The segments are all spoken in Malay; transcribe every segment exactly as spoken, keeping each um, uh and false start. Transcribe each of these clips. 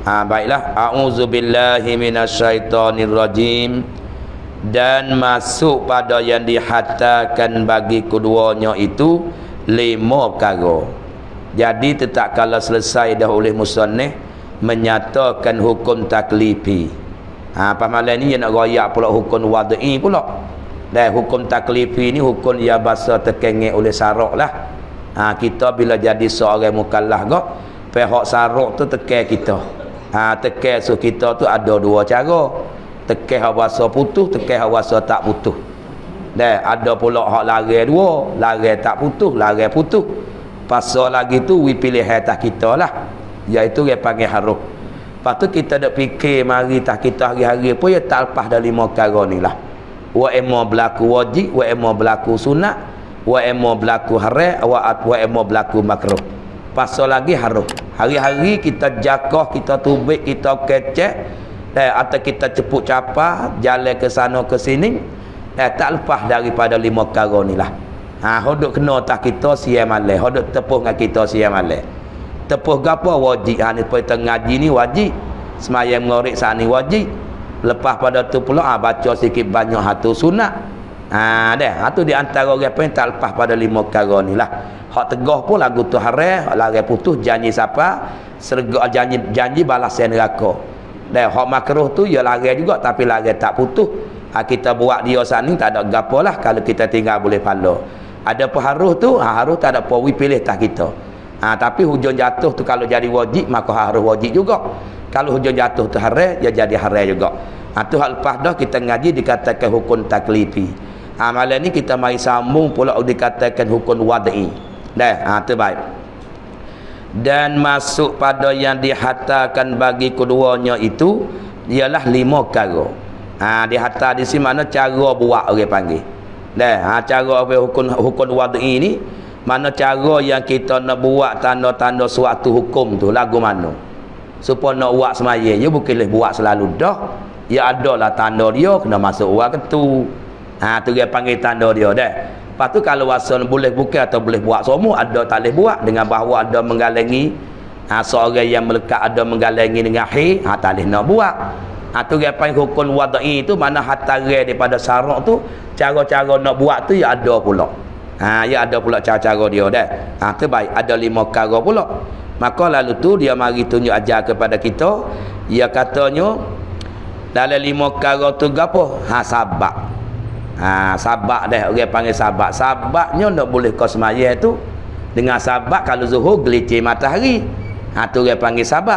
Ha, baiklah, a'udzubillahi minasyaitonirrajim. Dan masuk pada yang dihattakan bagi keduanya itu lima perkara. Jadi tetap kalau selesai dah oleh musannif menyatakan hukum taklifi. Ha, apa malam ni dia nak royak pula hukum wad'i pula. Dan hukum taklifi ni hukum yang bahasa terkengek oleh syarak lah. Ha, kita bila jadi seorang mukallaf gak, pihak syarak tu tekan kita. Ha, tekan so kita tu ada dua cara. Tekan hak bahasa putus, tekan hak bahasa tak putus. Dan ada pula hak lari dua, lari tak putus, lari putus. Pasal lagi tu we pilih atas kita lah, iaitu dia panggil haruh. Lepas tu kita nak fikir mari tak kita hari-hari pun ya tak lepas dari lima perkara ni lah. Wa emma berlaku wajib, wa emma berlaku sunat, wa emma berlaku haram, wa wa emma berlaku makruh. Pasal lagi haruh. Hari-hari kita jakah, kita tubik, kita kecek, dan atau kita cepuk capah jalan ke sana ke sini, dan tak lepas daripada lima perkara ni lah. Ha, hodok kena tak kita siam malam, hodok tepuh dengan kita siam malam. Tepuh gapo wajib. Ha, ni kita ngaji ni wajib. Semayang mengorik saat ni wajib. Lepas pada tu pula ha, baca sikit banyak hatu sunat. Ha, dah. Ha, tu di antara orang yang tak lepas pada lima perkara ni lah. Hak tegah pun lagu tu haram, hak lari putus janji siapa? Serga janji janji balasan neraka. Dan hak makruh tu ya lari juga tapi lari tak putus. Ha, kita buat dia saat ni tak ada gapo lah kalau kita tinggal boleh pahala. Ada peharuh tu, ha, haruh tak ada apa we pilih tak kita. Ha, tapi hujung jatuh tu kalau jadi wajib maka haruh wajib juga. Kalau hujung jatuh tu haram ya jadi haram juga. Ha, tu hal lepas dah kita ngaji dikatakan hukum taklifi. Ha, malam ni kita mari sambung pula dikatakan hukum wad'i. Dah, ha, tu baik. Dan masuk pada yang dihattakan bagi keduanya itu ialah lima perkara. Ha, dihatta di sini mana cara buat orang panggil. Dah, ha, cara hukum hukum wad'i ni mana cara yang kita nak buat tanda-tanda suatu hukum tu lagu mana. Supaya nak buat semaya, ya bukanlah buat selalu dah. Ya adalah tanda dia kena masuk orang ketu. Ha, tu dia panggil tanda dia dah. Lepas tu kalau asal boleh buka atau boleh buat semua, ada tak boleh buat dengan bahawa ada menggalengi ha, seorang yang melekat ada menggalengi dengan hi, ha, tak boleh nak buat. Ha, tu dia panggil hukum wad'i tu mana hatarai daripada syarak tu, cara-cara nak buat tu ya ada pula. Ha, ya ada pula cara-cara dia dah. Ha, tu baik, ada lima perkara pula. Maka lalu tu dia mari tunjuk ajar kepada kita, dia katanya dalam lima perkara tu gapo? Ha, sabak. Ha, sabak dah orang panggil sabak. Sabaknya nak boleh kau semaya tu dengan sabak kalau zuhur gelicir matahari. Ha, tu orang panggil sabak.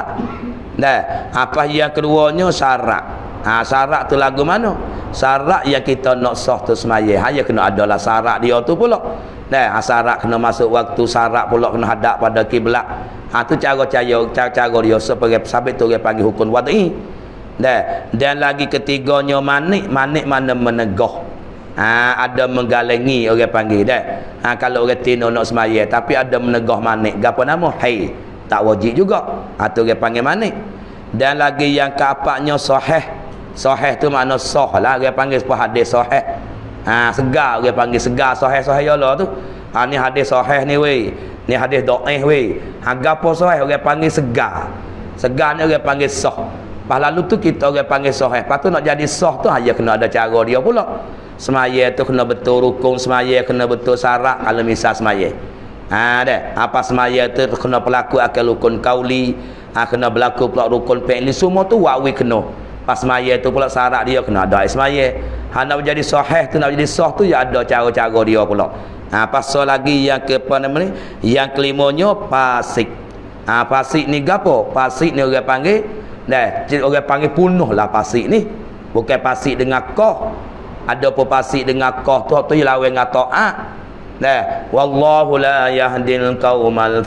Dah, apa yang keduanya syarat. Ha, syarat tu lagu mana? Syarat yang kita nak sah tu semaya. Ha, ya kena adalah syarat dia tu pula. Dah, ha, syarat kena masuk waktu, syarat pula kena hadap pada kiblat. Ha, tu cara-cara cara-cara dia sebagai sabit tu orang panggil hukum wad'i. Dah, dan lagi ketiganya manik, manik mana menegah. Ha, ada menggalengi orang panggil dah. Ha, kalau orang tino nak semaya tapi ada menegah manik, gapo nama? Hai, tak wajib juga. Ha, tu orang panggil manik. Dan lagi yang keempatnya sahih. Sahih tu makna sah lah, orang panggil sebuah hadis sahih. Ha, segar orang panggil segar sahih-sahih Allah tu. Ha, ni hadis sahih ni weh. Ni hadis dhaif weh. Ha, gapo sahih orang panggil segar. Segar ni orang panggil sah. Pas lalu tu kita orang panggil sahih. Lepas tu nak jadi sah tu hanya kena ada cara dia pula. Semaya tu kena betul rukun semaya, kena betul syarat kalau misal semaya. Ha dah, apa semaya tu kena berlaku akal rukun kauli, ha kena berlaku pula rukun fi'li, semua tu wawi kena. Pas semaya tu pula syarat dia kena ada semaya. Ha nak menjadi sahih tu nak jadi sah tu ya ada cara-cara dia pula. Ha pasal lagi yang ke apa nama ni? Yang kelimanya fasik. Ha fasik ni gapo? Fasik ni orang panggil dah, orang panggil punuh lah fasik ni. Bukan fasik dengan qah. Ada pepasik dengan qah tu tu lawan dengan taat. Dah, wallahu la yahdil qaumal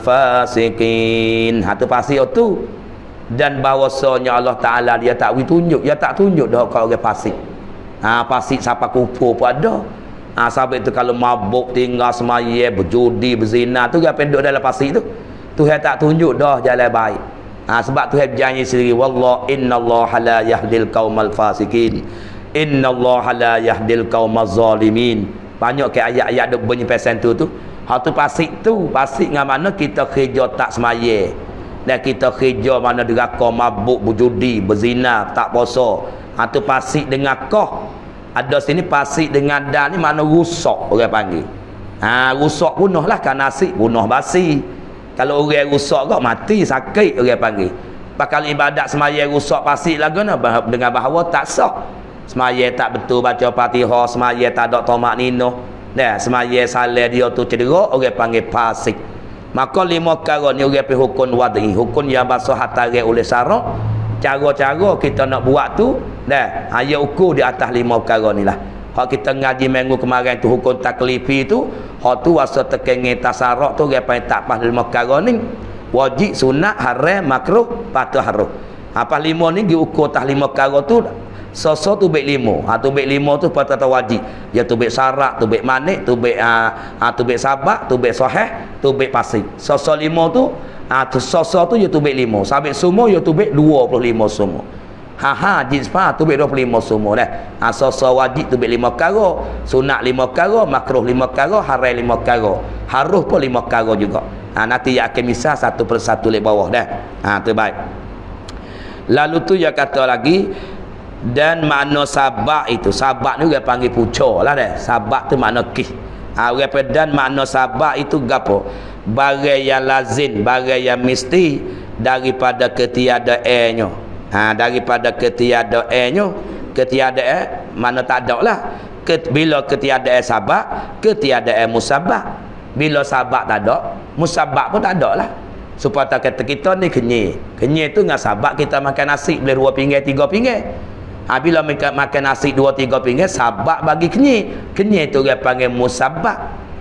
fasikin. Ha tu fasik tu. Dan bahwasanya Allah Taala dia tak tunjuk, dia tak tunjuk dah kau orang fasik. Ha fasik siapa kufur pun ada. Ha sampai tu kalau mabuk tinggal semaya, berjudi, berzina tu dia penduk dalam fasik tu. Tuhan tak tunjuk dah jalan baik. Ha sebab Tuhan berjanji sendiri wallahu innallaha la yahdil qaumal fasikin. Innallaha la yahdil qaumaz zalimin. Banyak ke ayat-ayat duk bunyi pasal tu tu. Hak tu pasik tu, pasik dengan mana kita kerja tak semaya. Dan kita kerja mana deraka, mabuk, berjudi, berzina, tak puasa. Ha tu pasik dengan koh. Ada sini pasik dengan dan ni mana rusak orang panggil. Ha rusak punahlah kan nasi punah basi. Kalau orang rusak kok mati sakit orang panggil. Bakal ibadat semaya rusak pasik lagu na dengan bahawa tak sah. Semaya tak betul baca Fatihah, semaya tak ada tamak nino. Nah, semaya salah dia tu cedera orang panggil pasik. Maka lima perkara ni orang pergi hukum wad'i, hukum yang basuh hatari oleh syarak. Cara-cara kita nak buat tu, dah, ayat ukur di atas lima perkara ni lah. Hak kita ngaji minggu kemarin tu hukum taklifi tu, hak tu wasa tekengi tasarak tu orang panggil tak pas lima perkara ni. Wajib, sunat, haram, makruh, patut haram. Apa lima ni diukur atas lima perkara tu. Soso tu baik lima. Ha tu baik lima tu patut wajib. Ya tu baik syarat, tu baik manik, tu baik ha, ha tu baik sabak, tu baik sahih, tu baik pasik. Soso lima tu, ha tu soso tu ya tu baik lima. Sabit semua ya tu baik dua puluh lima semua. Ha ha jins pa tu baik dua puluh lima semua dah. Ha soso wajib tu baik lima perkara, sunat lima perkara, makruh lima perkara, haram lima perkara. Harus pun lima perkara juga. Ha nanti ya akan misal satu persatu lek bawah dah. Ha tu baik. Lalu tu dia kata lagi, dan makna sabak itu, sabak ni orang panggil puca lah dah. Sabak tu makna kih. Ha, orang dan makna sabak itu gapo? Barang yang lazim, barang yang mesti daripada ketiadaannya. Ha, daripada ketiadaannya, ketiadaan mana tak ada lah. Ket, bila ketiadaan sabak, ketiadaan musabak. Bila sabak tak ada, musabak pun tak ada lah. Supaya kata kita ni kenyir. Kenyir tu dengan sabak kita makan nasi boleh dua pinggir, tiga pinggir. Ha, bila mereka makan nasi dua tiga pinggir, sabak bagi kenyir. Kenyir tu dia panggil musabak.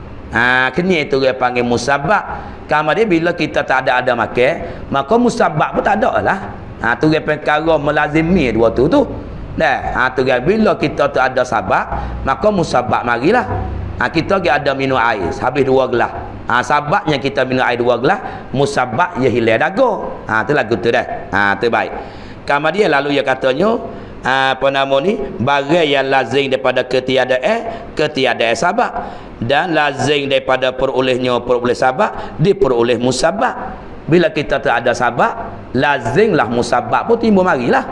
Ha, kenyir tu dia panggil musabak. Kamu dia bila kita tak ada ada makan, maka musabak pun tak ada lah. Ha, tu dia perkara melazimi dua tu tu. Dah, ha, tu dia bila kita tak ada sabak, maka musabak marilah. Ha, kita dia ada minum air habis dua gelas. Ha, sabaknya kita minum air dua gelas, musabak ia hilang dagu. Ha, tu lagu tu dah. Ha, tu baik. Kamu dia lalu dia katanya, apa nama ni, barang yang lazim daripada ketiadaan, ketiadaan sabak, dan lazim daripada perolehnya peroleh sabak, diperoleh musabak. Bila kita tak ada sabak, lazimlah musabak pun timbul marilah.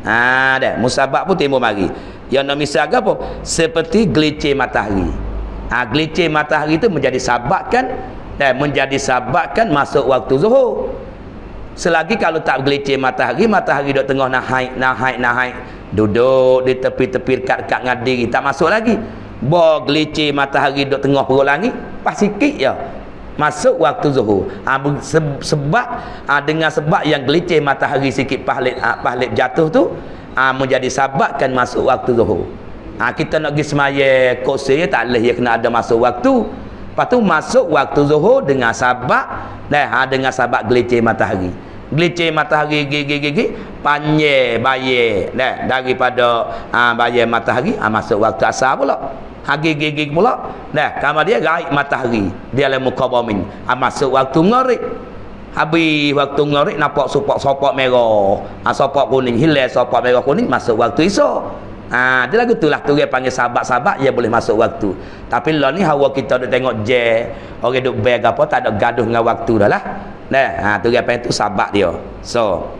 Ha dah, musabak pun timbul mari. Yang nak misal apa? Seperti gelincir matahari. Ha gelincir matahari itu menjadi sabak kan, dan menjadi sabak kan masuk waktu zuhur. Selagi kalau tak gelincir matahari, matahari duduk tengah naik, naik, naik, duduk di tepi-tepi dekat-dekat ngadiri, tak masuk lagi. Bo gelincir matahari duduk tengah perut langit, pas sikit je masuk waktu zuhur. Ha, sebab ha, dengan sebab yang gelincir matahari sikit pahlip ha, pahlip jatuh tu ha, menjadi sabab kan masuk waktu zuhur. Ha, kita nak pergi semaya kursi tak boleh ya, kena ada masuk waktu. Lepas tu masuk waktu zuhur dengan sabab dah ha, dengan sabab gelincir matahari. Gelincir matahari gigi-gigi panjang bayar dah daripada ha, bayar matahari ha, masuk waktu asar pula. Ha gigi-gigi pula dah kamar dia gaib matahari dia dalam muka bumi ha, masuk waktu maghrib. Habis waktu maghrib nampak sopak-sopak merah, ha, sopak kuning hilang, sopak merah kuning masuk waktu isyak. Ha, dia lagu itulah tu dia panggil sahabat-sahabat dia boleh masuk waktu. Tapi lah ni hawa kita duk tengok je orang duk beg apa tak ada gaduh dengan waktu dah lah. Nah, ha, tu dia panggil tu sahabat dia. So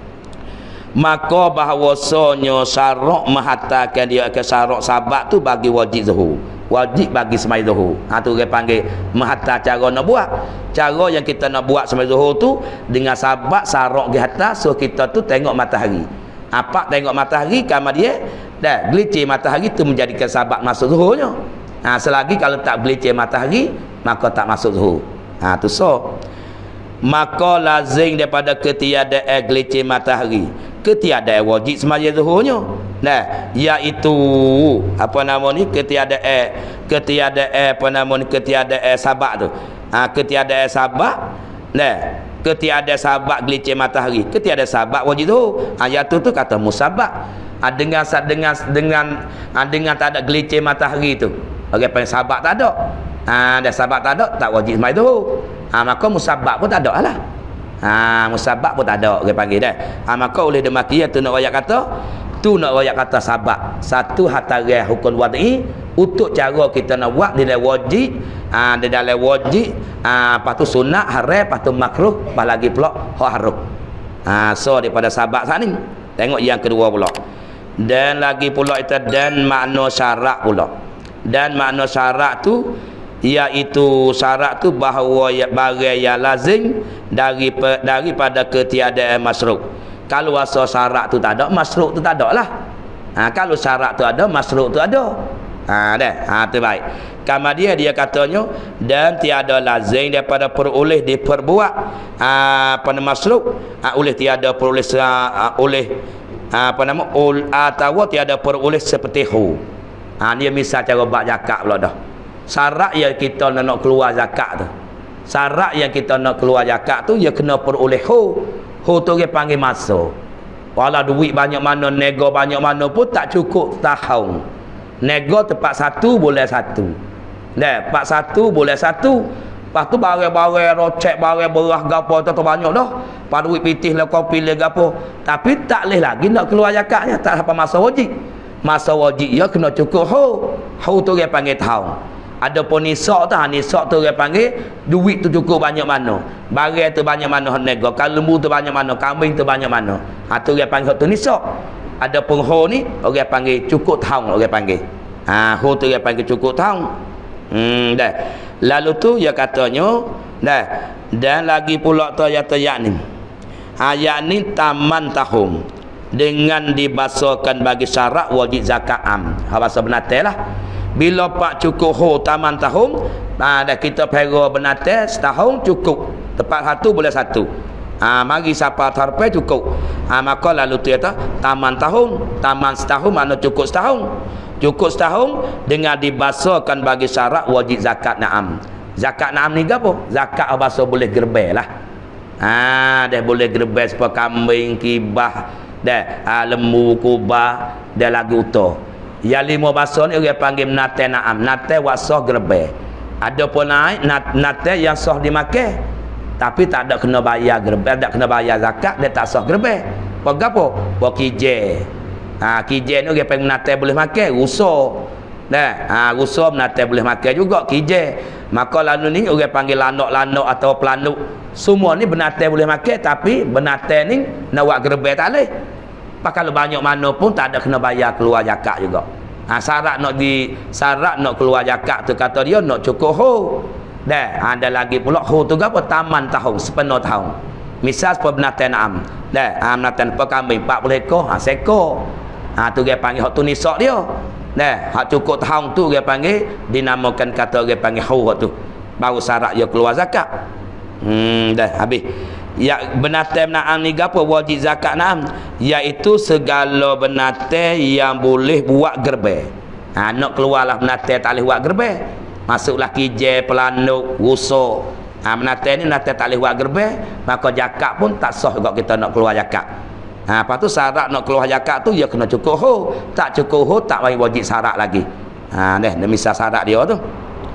maka bahawasanya syarak mengatakan dia ke syarak sahabat tu bagi wajib zuhur, wajib bagi semai zuhur. Ha tu dia panggil mengata cara nak buat. Cara yang kita nak buat semai zuhur tu dengan sahabat syarak di atas, so kita tu tengok matahari. Apa tengok matahari kamar dia dah gelincir matahari tu menjadikan sahabat masuk zuhurnya. Ha selagi kalau tak gelincir matahari maka tak masuk zuhur. Ha tu so maka lazim daripada ketiadaan gelincir matahari, ketiadaan wajib semaya zuhurnya. Nah, iaitu apa nama ni ketiadaan ketiadaan apa nama ni ketiadaan sabak tu. Ha ketiadaan sabak nah ketiadaan sabak gelincir matahari, ketiadaan sabak wajib zuhur. Ayat tu tu kata musabak. Ha, dengan dengan dengan ha, dengan tak ada gelincir matahari tu. Orang panggil sabak tak ada. Ha dah sabak tak ada tak wajib semai zuhur. Ha maka musabak pun tak ada lah. Ha musabak pun tak ada orang panggil dah. Ha maka oleh demikian tu nak royak kata, tu nak royak kata sabak. Satu hatara hukum wad'i, untuk cara kita nak buat di dalam wajib, ha, di dalam wajib, ha, lepas tu sunat, haram, lepas tu makruh, lepas lagi pula hak haram. Ha, so daripada sahabat saat ni tengok yang kedua pula. Dan lagi pula itu dan makna syarat pula. Dan makna syarat tu iaitu syarat tu bahawa barang yang lazim dari daripada ketiadaan masruk. Kalau asal syarat tu tak ada, masruk tu tak ada lah. Ha, kalau syarat tu ada, masruk tu ada. Ha dah. Ha tu baik. Kemudian dia katanya dan tiada lazim daripada peroleh diperbuat ha, apa nama masruk ha, oleh tiada peroleh ha, oleh ha, apa nama ul atau tiada peroleh seperti hu. Ha dia misal cara bak zakat pula dah. Syarat yang kita nak keluar zakat tu. Syarat yang kita nak keluar zakat tu ya kena peroleh hu. Hu tu dia panggil masuk. Walau duit banyak mana, nego banyak mana pun tak cukup tahun. Nego tempat satu boleh satu. Dah, tempat satu boleh satu. Lepas tu barang-barang rocek, barang berah gapo tu banyak dah. Pak duit pitih lah kopi lah gapo. Tapi tak leh lagi nak keluar zakatnya, tak apa masa wajib. Masa wajib ya kena cukup hu. Hu tu dia panggil tahun. Ada pun nisak tu, nisak tu dia panggil duit tu cukup banyak mana. Barang tu banyak mana nego, kalau lembu tu banyak mana, kambing tu banyak mana. Ha tu dia panggil tu nisak. Ada pun hu ni orang panggil cukup tahun orang panggil. Ha hu tu dia panggil cukup tahun. Hmm dah. Lalu tu dia katanya dah dan lagi pula tu ayat-ayat ni. Ayat ni taman tahun dengan dibasakan bagi syarat wajib zakat am. Ha bahasa benatai lah. Bila pak cukup ho taman tahun, ha dah kita pera benatai setahun cukup. Tepat satu boleh satu. Ha mari siapa tarpai cukup. Ha maka lalu tu kata taman tahun, taman setahun makna cukup setahun. Cukup setahun dengan dibasakan bagi syarat wajib zakat na'am. Zakat na'am ni apa? Zakat bahasa boleh gerbel lah. Ha dah boleh gerbel seperti kambing, kibah, dah ha, lembu, kubah, dah lagu utuh. Yang lima bahasa ni orang panggil nate na'am. Nate wasah gerbel. Ada pun naik nate yang sah dimakan. Tapi tak ada kena bayar gerbel, tak kena bayar zakat, dia tak sah gerbel. Apa gapo? Apa kijai. Ha kijai ni orang panggil nate boleh makan, rusa. Dah, ha rusa nate boleh makan juga kijai. Maka lalu ni orang panggil lanok-lanok atau pelanuk. Semua ni benate boleh makan tapi benate ni nak buat gerbel tak boleh. Pak kalau banyak mana pun tak ada kena bayar keluar zakat juga. Ha syarat nak di syarat nak keluar zakat tu kata dia nak cukup hu. Dah, ada lagi pula hu tu apa taman tahun, sepenuh tahun. Misal sepenatai na'am. Dah, ha menatai apa kambing empat puluh ekor, ha sekor. Ha tu dia panggil hak tu nisak dia. Dah, hak cukup tahun tu dia panggil dinamakan kata dia panggil hu tu. Baru syarat dia keluar zakat. Hmm dah habis. Ya benatai na'am ni gapo wajib zakat na'am iaitu segala benatai yang boleh buat gerbel. Ha nak keluarlah benatai tak boleh buat gerbel. Masuklah kijai, pelanuk, rusa. Ha benatai ni benatai tak boleh buat gerbel, maka zakat pun tak sah juga kita nak keluar zakat. Ha lepas tu syarat nak keluar zakat tu dia kena cukup hu. Tak cukup hu tak bagi wajib syarat lagi. Ha dah demi syarat dia tu.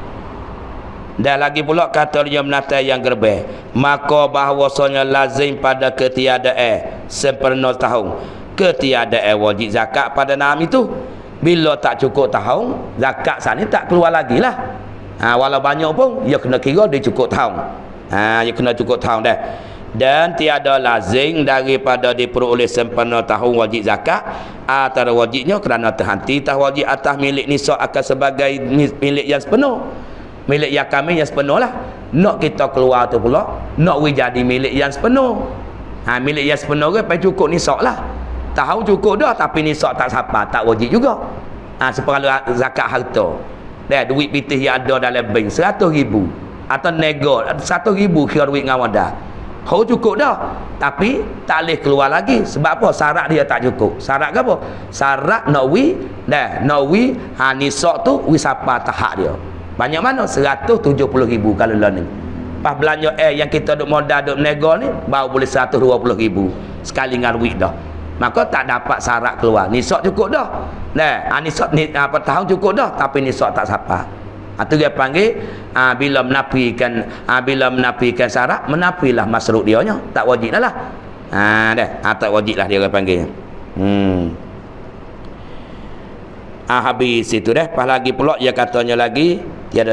Dan lagi pula kata dia menatai yang gerbel, maka bahawasanya lazim pada ketiadaan sepenuh tahun ketiadaan wajib zakat pada na'am itu. Bila tak cukup tahun zakat sana tak keluar lagi lah. Ha, walau banyak pun dia kena kira dia cukup tahun. Ha, dia kena cukup tahun dah. Dan tiada lazim daripada diperoleh sepenuh tahun wajib zakat antara wajibnya kerana terhenti tah wajib atas milik nisab akan sebagai milik yang sepenuh. Milik yang kami yang sepenuh lah. Nak kita keluar tu pula nak we jadi milik yang sepenuh. Ha, milik yang sepenuh ke pai cukup nisab lah. Tahu cukup dah tapi nisab tak sampai, tak wajib juga. Ha, seperlu zakat harta. Dah duit pitih yang ada dalam bank seratus ribu atau nego seratus ribu kira duit ngawang dah. Kau cukup dah tapi tak boleh keluar lagi. Sebab apa? Syarat dia tak cukup. Syarat ke apa? Syarat nak we dah nak we ha nisab tu we sampai tahap dia. Banyak mana? seratus tujuh puluh ribu kalau lah ni. Pas belanja eh yang kita duk modal duk nego ni baru boleh seratus dua puluh ribu sekali dengan duit dah. Maka tak dapat syarat keluar. Nisab cukup dah. Nah, ha, nisab ni apa tahun cukup dah tapi nisab tak sampai. Ha, tu dia panggil ha, bila menafikan ha, bila menafikan syarat menafilah masruk dia nya. Tak wajib dah lah. Ha dah, ha, tak wajib lah dia panggil. Hmm. Ah habis itu dah. Pas lagi pula dia katanya lagi tiada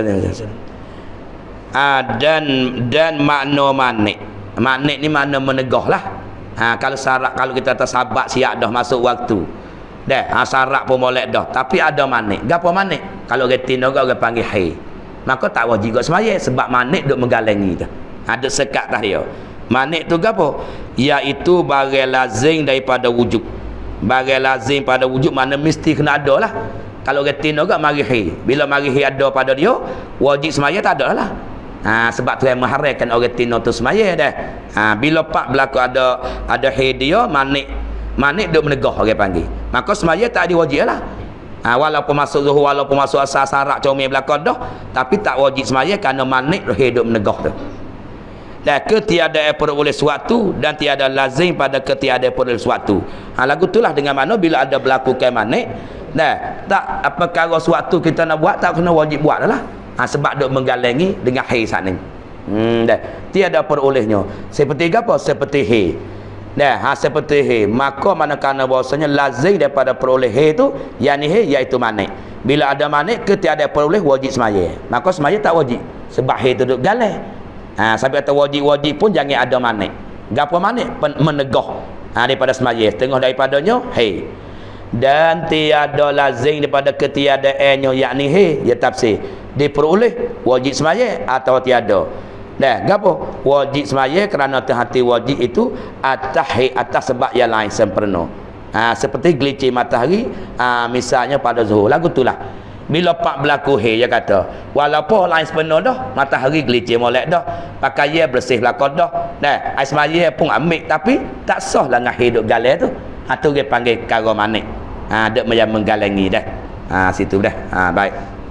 ah, dan dan makna manik. Manik ni makna menegah lah. Ha, kalau syarat kalau kita tersabat siap dah masuk waktu. Dah, ha, syarat pun molek dah. Tapi ada manik. Gapo manik? Kalau retin orang orang panggil hai. Maka tak wajib juga semaya sebab manik duk menggalengi tu. Ada sekat dah dia. Manik tu gapo? Iaitu barang lazim daripada wujud. Barang lazim pada wujud mana mesti kena ada lah. Kalau retin orang mari hai. Bila mari hai ada pada dia, wajib semaya tak ada lah. Ha, sebab tu yang mengharapkan orang tino tu semaya dah. Ha, bila pak berlaku ada ada hai dia, manik manik duk menegah orang panggil. Maka semaya tak ada wajib lah. Ha, walaupun masuk zuhur, walaupun masuk asar sarak comel belakang dah, tapi tak wajib semaya kerana manik hai duk menegah tu. Dan ketiadaan peroleh suatu dan tiada lazim pada ketiadaan peroleh suatu. Ha, lagu itulah dengan mana bila ada berlaku kai manik, dah tak apa perkara suatu kita nak buat tak kena wajib buat dah lah. Ha, sebab duk menggalengi dengan hai saat ni. Hmm, dah. Tiada perolehnya. Seperti apa? Seperti hai. Dah, ha, seperti hai. Maka manakala bahasanya lazim daripada peroleh hai tu, yang ni hai iaitu manik. Bila ada manik ketiada peroleh wajib semaya. Maka semaya tak wajib. Sebab hai tu duk galeng. Ha, sampai kata wajib-wajib pun jangan ada manik. Gapo manik? Menegah. Ha, daripada semaya. Tengah daripadanya hai. Dan tiada lazim daripada ketiadaannya yakni hai, ya tafsir. Diperoleh wajib semaya atau tiada. Dah, gapo? Wajib semaya kerana terhati wajib itu atas hai atas sebab yang lain sempurna. Ha, seperti gelincir matahari, ha, misalnya pada zuhur. Lagu itulah. Bila pak berlaku hai dia kata, walaupun lain sepenuh dah, matahari gelincir molek dah, pakaian bersih belakang dah. Dah, ais semaya pun ambil tapi tak sah lah dengan hai duk galai tu. Ha, tu dia panggil kara manik. Ha, duk macam menggalengi dah. Ha, situ dah. Ha, baik.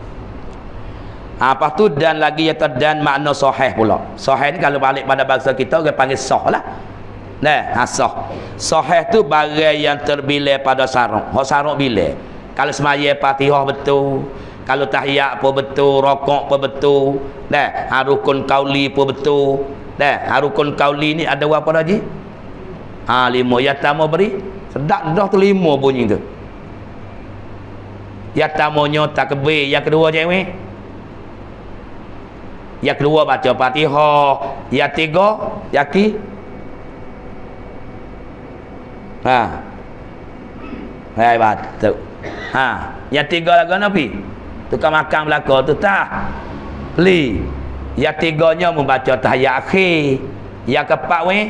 Ha, lepas tu dan lagi kata dan makna sahih pula. Sahih ni kalau balik pada bahasa kita dia panggil sah lah. Nah, ha, sah. Sahih tu barang yang terbilih pada sarung. Hak sarung bilih. Kalau semaya Fatihah betul, kalau tahiyat pun betul, rokok pun betul. Dah, ha, rukun qauli pun betul. Dah, ha, rukun qauli ni ada berapa lagi? Ha, lima. Yang pertama beri sedap dah tu lima bunyi tu. Yang pertamanya takbir, yang kedua cewek. Yang kedua baca Fatihah, yang tiga yakin. Ha. Hai batuk. Ha, yang tiga lagu Nabi. Tukar makan belaka tu tak. Beli. Yang tiganya membaca tahiyat akhir. Yang keempat weh.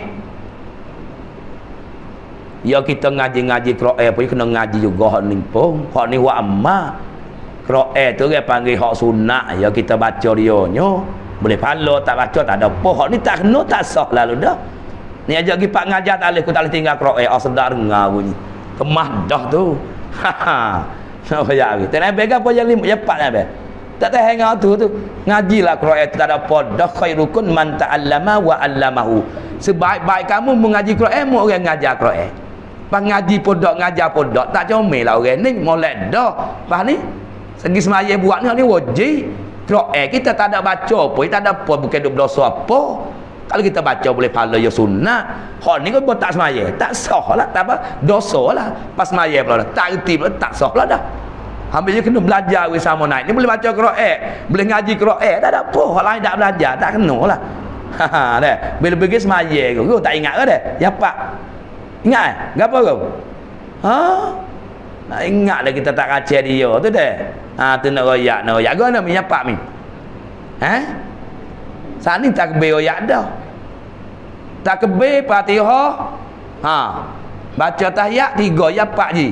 Ya kita ngaji-ngaji Quran pun kena ngaji juga hak ni pun. Hak ni wa amma. Quran tu dia panggil hak sunat. Ya kita baca dia nyo. Boleh pahala tak baca tak ada apa. Hak ni tak kena tak sah lalu dah. Ni ajak pergi pak ngajar tak boleh aku tak boleh tinggal Quran. Oh sedar dengar bunyi. Kemah dah tu. Ha ha. Apa ya ni? Tak nak bega apa yang lima, yang empat nak beg. Tak tahu hang tu tu. Ngajilah Quran tak ada apa. Dah khairukum man ta'allama wa 'allamahu. Sebaik-baik kamu mengaji Quran, mu orang ngajar Quran. Pas ngaji pun dak ngajar pun dak tak comel lah orang ni molek dah. Pas ni segi semaya buat ni ni wajib. Quran kita tak ada baca pun, tak ada apa bukan duk berdosa apa. Kalau kita baca boleh pahala ya sunnah. Hak ni kan buat tak semaya, tak sah lah, tak apa, dosa lah. Pas semaya pula tak reti pula tak sah pula dah. Hampir je kena belajar we sama naik. Ni boleh baca Quran, boleh ngaji Quran, tak ada apa. Hak lain tak belajar, tak kena lah. Ha ha dah. Bila pergi semaya kau tak ingat ke dah? Ya pak. Ingat eh? Gapo kau? Ha? Nak ingat dah kita tak kacau dia tu dah. Ha tu nak royak, nak royak guna minyak pak ni. Ha? Saat ni takbir royak dah. Takbir Fatihah. Ha. Baca tahiyat tiga ya pak ji.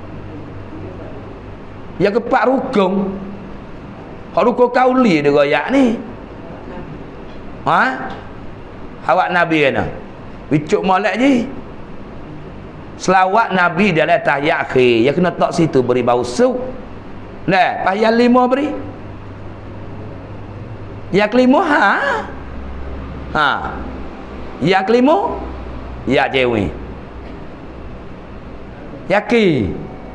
Yang keempat rukun. Hak rukun kauli dia royak ni. Ha? Awak Nabi kena. Bicuk molek je. Selawat Nabi dalam tahiyat akhir. Yang kena tak situ beri bau sup. Nah, pas yang lima beri. Yang kelima ha. Ha. Yang kelima ya cewek. Yakin.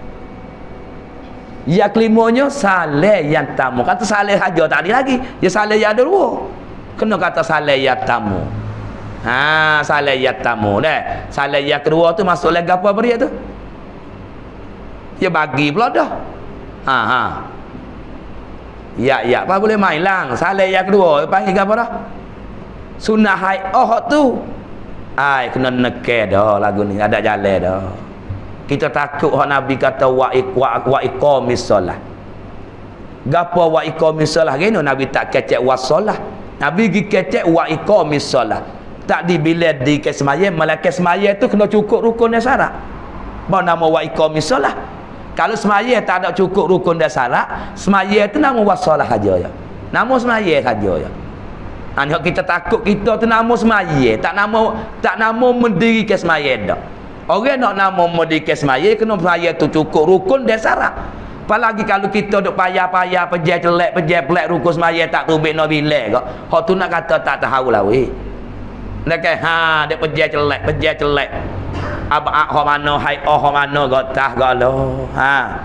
Yang kelimanya saleh yang tamu. Kata saleh saja tak ada lagi. Ya saleh yang ada dua. Kena kata saleh yang tamu. Ha, saleh yang tamu dah. Saleh yang kedua tu masuk lagi apa beri tu? Dia bagi pula dah. Ha ha. Ya ya, apa boleh main lang. Salah yang kedua panggil apa dah? Sunnah hai oh tu. Ai kena neke dah lagu ni, ada jalan dah. Kita takut hak Nabi kata wa wa wa iqamis solah. Gapo wa iqamis solah gini Nabi tak kecek wasolah. Nabi gi kecek wa iqamis solah. Tak dibilad di kesmaya, malah kesmaya tu kena cukup rukun dan syarat. Apa nama wa iqamis solah? Kalau semaya tak ada cukup rukun dan syarat, semaya tu nama wasolah saja ya. Nama semaya saja ya. Hanya kita takut kita tu nama semaya, tak nama tak nama mendiri ke semaya dah. Orang nak nama mendiri ke semaya, kena semaya tu cukup rukun dan syarat. Apalagi kalau kita duk payah-payah pejai celek, pejai pelak rukun semaya tak tubik no bilek kok. Hak tu nak kata tak tahu lah weh. Nak kata ha dia pejai celek, pejai celek. Abah hak mana hai oh hak mana gotah galo. Ha.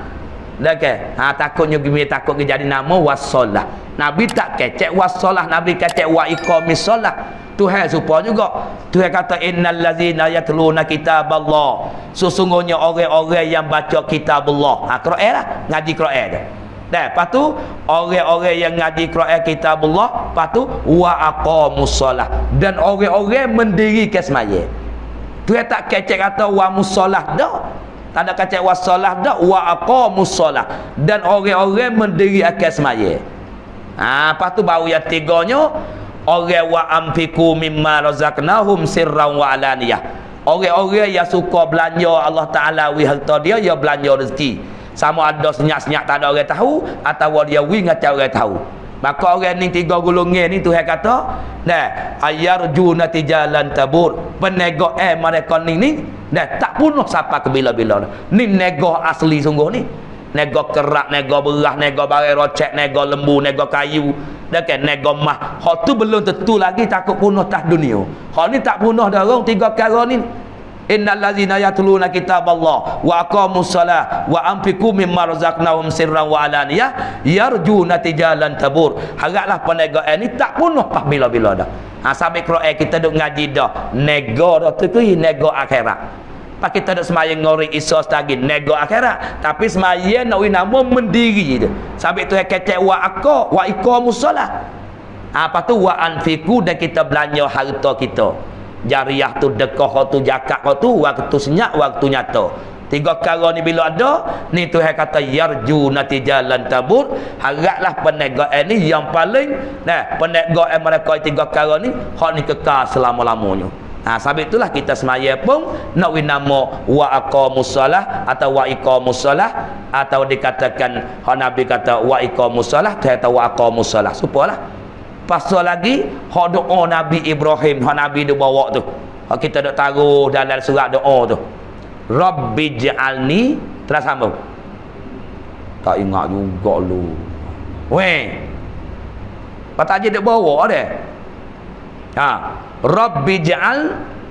Lagi ha takutnya gini takut jadi nama wasolah. Nabi tak kecek wasolah, Nabi kecek wa iqamis solah. Tuhan supaya juga Tuhan kata innal ladzina yatluna kitaballah. Sesungguhnya orang-orang yang baca kitabullah. Ha Quran lah, ngaji Quran dah. Dah, lepas tu orang-orang yang ngaji Quran kitabullah, lepas tu wa aqamus solah dan orang-orang mendirikan sembahyang. Tuhan tak kecek kata wa musolah dah. Tak ada kecek wa solah dah, wa aqamus solah dan orang-orang mendiri akan sembahyang. Ha, lepas tu baru yang tiganya orang wa amfiku mimma razaqnahum sirran wa alaniyah. Orang-orang yang suka belanja Allah Taala wi harta dia, dia belanja rezeki. Sama ada senyap-senyap tak ada orang tahu atau dia wi ngacau orang tahu. Maka orang ni tiga golongan ni Tuhan kata, nah, ayarju natijalan tabur. Penegak eh mereka ni ni, nah, tak punuh sampai ke bila-bila. Ni negah asli sungguh ni. Negah kerak, negah berah, negah barang rocek, negah lembu, negah kayu. Dah kan negah mah. Hak tu belum tentu lagi takut punuh tah dunia. Hak ni tak punuh dah orang tiga perkara ni. Innal ladzina yatluna kitaballah wa aqamus salah wa anfiqu mimma razaqnahum sirran wa alaniyah yarjuna tijalan tabur. Haraplah penegak ni tak punuh pas bila-bila dah. Ha sampai Quran kita duk ngaji dah. Nego dah tu nego akhirat. Pas kita duk sembahyang ngori Isa lagi nego akhirat, tapi sembahyang nak wi nama mendiri je. Sampai tu kecek wa aqa wa iqamus salah. Ha apa tu wa anfiqu dan kita belanja harta kita. Jariah tu dekah tu zakat tu waktu senyap waktu nyata. Tiga perkara ni bila ada ni Tuhan kata yarju natijalan tabur. Haraplah penegak ni yang paling nah penegak mereka tiga perkara ni hak ni kekal selama-lamanya. Ha sebab itulah kita semaya pun nak wi nama wa aqamus salah atau wa iqamus salah atau dikatakan hak Nabi kata wa iqamus salah atau wa aqamus salah. Supalah. Pasal lagi hak doa Nabi Ibrahim, hak Nabi dia bawa tu. Hak kita dak taruh dalam surat doa tu. Rabbi ja'alni terus sambung. Tak ingat juga lu. Weh. Patah je dak bawa dia. Ha, Rabbi ja'al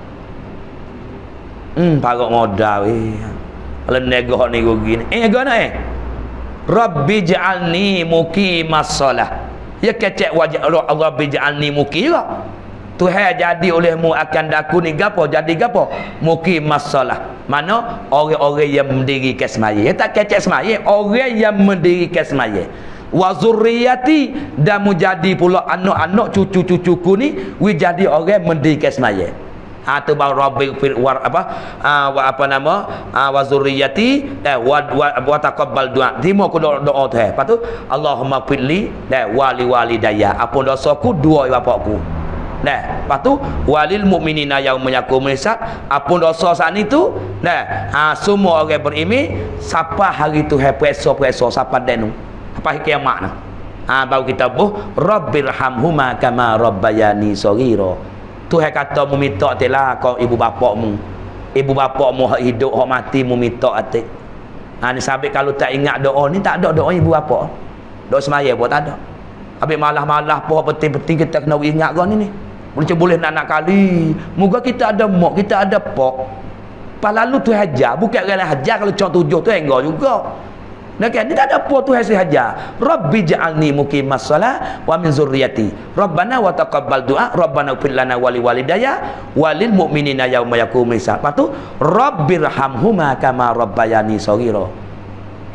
hmm parok modal weh. Kalau negah ni rugi ni. Eh gana eh. Rabbi ja'alni muqimas shalah. Ya kecek wajah Allah bij'alni muqira. Tuhan jadi olehmu akan daku ni gapo jadi gapo? Muqimas shalah. Mana orang-orang yang mendirikan sembahyang. Tak kecek sembahyang, orang yang mendirikan sembahyang. Wa zurriyati dan menjadi pula anak-anak cucu-cucuku ni wi jadi orang mendirikan sembahyang. Ha tu baru rabbil fir war apa ha, wa apa nama ha, wa zurriyati dan wa wa taqabbal doa. Terima aku doa doa tu. Lepas tu Allahumma firli dan wali walidayya. Apa dosaku dua bapakku. Nah, lepas tu walil mukminina yaumul yaqumul hisab. Apa dosa saat itu? Nah, ha semua orang beriman siapa hari tu hai puasa-puasa siapa denu. Apa kiamat nah. Ha baru kita buh rabbirhamhuma kama rabbayani shaghira. Tuhan kata mu minta telah kau ibu bapakmu. Ibu bapakmu hak hidup hak mati mu minta atik. Ha ni sabit kalau tak ingat doa ni tak ada doa ibu bapa. Doa semaya pun tak ada. Habis malah-malah apa penting-penting kita kena ingat kau ni ni. Boleh boleh nak nak kali. Moga kita ada mak, kita ada pak. Pas lalu tu hajar, bukan orang hajar kalau contoh tujuh tu enggak juga. Nah kan dia tak ada apa tu hasil hajar. Rabbi ja'alni muqimas shalah wa min zurriyyati. Rabbana wa taqabbal du'a. Rabbana ighfir lana wa liwalidayya walil mu'minina yauma yaqumul hisab. Lepas tu Rabbirhamhuma kama rabbayani shaghira.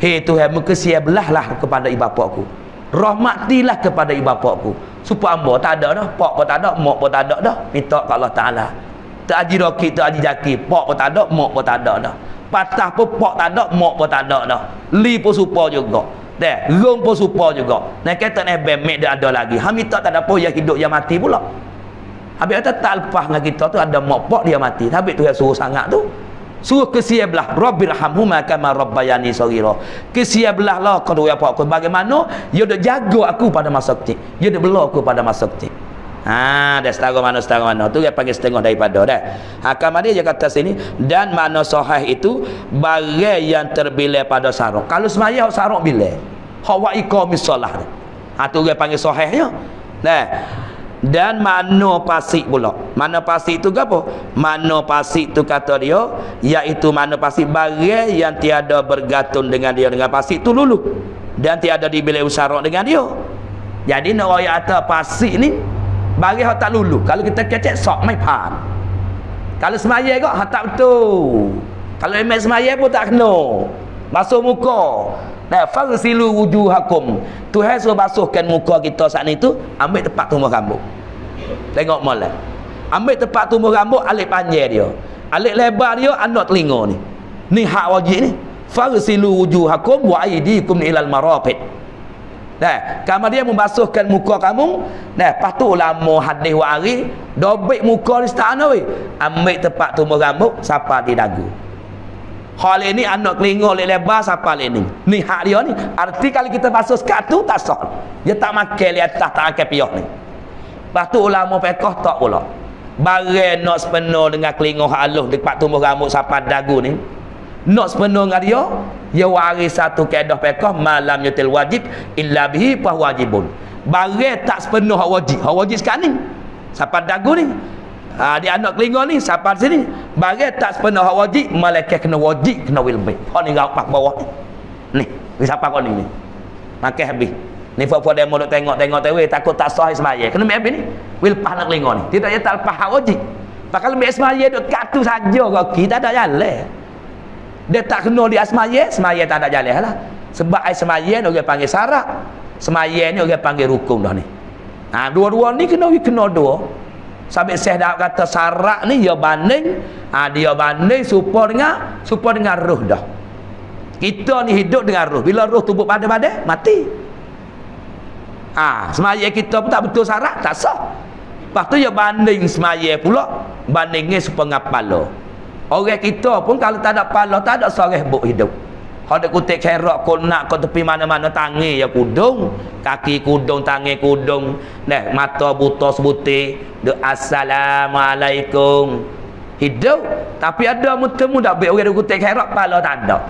Hei Tuhan, mengkesian belahlah kepada ibu bapakku, rahmatilah kepada ibu bapakku, supaya ambo tak ada dah, pak pun tak ada, mak pun tak ada dah, minta ke Allah Ta'ala. Tak haji roki, tak haji jaki, pak pun tak ada, mak pun tak ada dah, patah pun pak tak ada, mak pun tak ada dah, li pun supa juga, deh, rong pun supa juga, nak kata ni bemek dia ada lagi, ha minta tak ada apa, yang hidup yang mati pula. Habis kata tak lepas dengan kita tu ada mak pak dia mati, habis tu yang suruh sangat tu, suruh kesian belah, Rabbirhamhuma kama rabbayani shaghira. Kesian belah lah kedua apa aku, bagaimana dia dak jaga aku pada masa kecil, dia dak bela aku pada masa kecil. Ha, dah setengah mana setengah mana tu dia panggil setengah daripada dah. Hakam dia dia kata sini, dan makna sahih itu barang yang terbilih pada sarok. Kalau semaya sarok bilih, hak wa iqamis solah. Ha tu dia panggil sahihnya. Nah, dan makna pasik pula. Makna pasik tu apa? Makna pasik tu kata dia, iaitu makna pasik barang yang tiada bergantung dengan dia, dengan pasik tu lulu, dan tiada dibilih usarok dengan dia. Jadi nak royak atas pasik ni barang hak tak lulu. Kalau kita kecek sok mai pan. Kalau semaya kok hak tak betul. Kalau emek semaya pun tak kena. Basuh muka. Nah, fagsilu wujuhakum. Tuhan suruh basuhkan muka kita saat itu, ambil tempat tumbuh rambut. Tengok molek. Ambil tempat tumbuh rambut, alik panjang dia. Alik lebar dia, anak telinga ni. Ni hak wajib ni. Fagsilu wujuhakum wa aydikum ilal marafiq. Nah, kamu dia membasuhkan muka kamu. Nah, patut ulama hadis wa ari, dobek muka di istana weh. Ambil tempat tumbuh rambut, siapa di dagu. Hal ini anak telinga oleh lebar siapa ni. Ni hak dia ni. Arti kalau kita basuh sekat tu tak sah. Dia tak makan di atas, tak makan piyah ni. Lepas tu ulama fiqh tak pula. Barang nak sepenuh dengan telinga hak aluh dekat tumbuh rambut siapa dagu ni. Nak sepenuh dengan dia, dia waris satu kaedah fiqh, malam yutil wajib illa bihi fa wajibun. Barang tak sepenuh hak wajib. Hak wajib sekarang ni. Siapa dagu ni? Ha, di anak telinga ni siapa sini, bagi tak sepenuh hak wajib, malaikat kena wajib, kena wilbih. Hak ni rapak bawah ni. Ni siapa kau ni ni? Makan habis. Ni apa demo duk tengok-tengok tewe takut tak sah semaya. Kena ambil habis ni. Wilpah anak telinga ni. Tidak dia tak lepas hak wajib. Pakal ambil semaya duk katu saja kaki tak ada jalan. Dia tak kena di asmaya, semaya tak ada jalan lah. Sebab ai semaya ni orang panggil syarat. Semaya ni orang panggil rukun dah ni. Ha, dua-dua ni kena kena dua. Sampai Syekh dah kata syarat ni dia banding, ha, dia banding supaya dengan supaya dengan roh dah. Kita ni hidup dengan roh. Bila roh tubuh pada-pada mati. Ah, ha, semaya kita pun tak betul syarat, tak sah. Lepas tu dia banding semaya pula, bandingnya supaya ngapalo. Orang kita pun kalau tak ada pala, tak ada seorang buk hidup. Ada kutik kerak kau nak kau tepi mana-mana tangi ya kudung, kaki kudung, tangi kudung, nah mata buta sebutir, de assalamualaikum. Hidup, tapi ada mutemu dak be orang kutik kerak pala tak ada.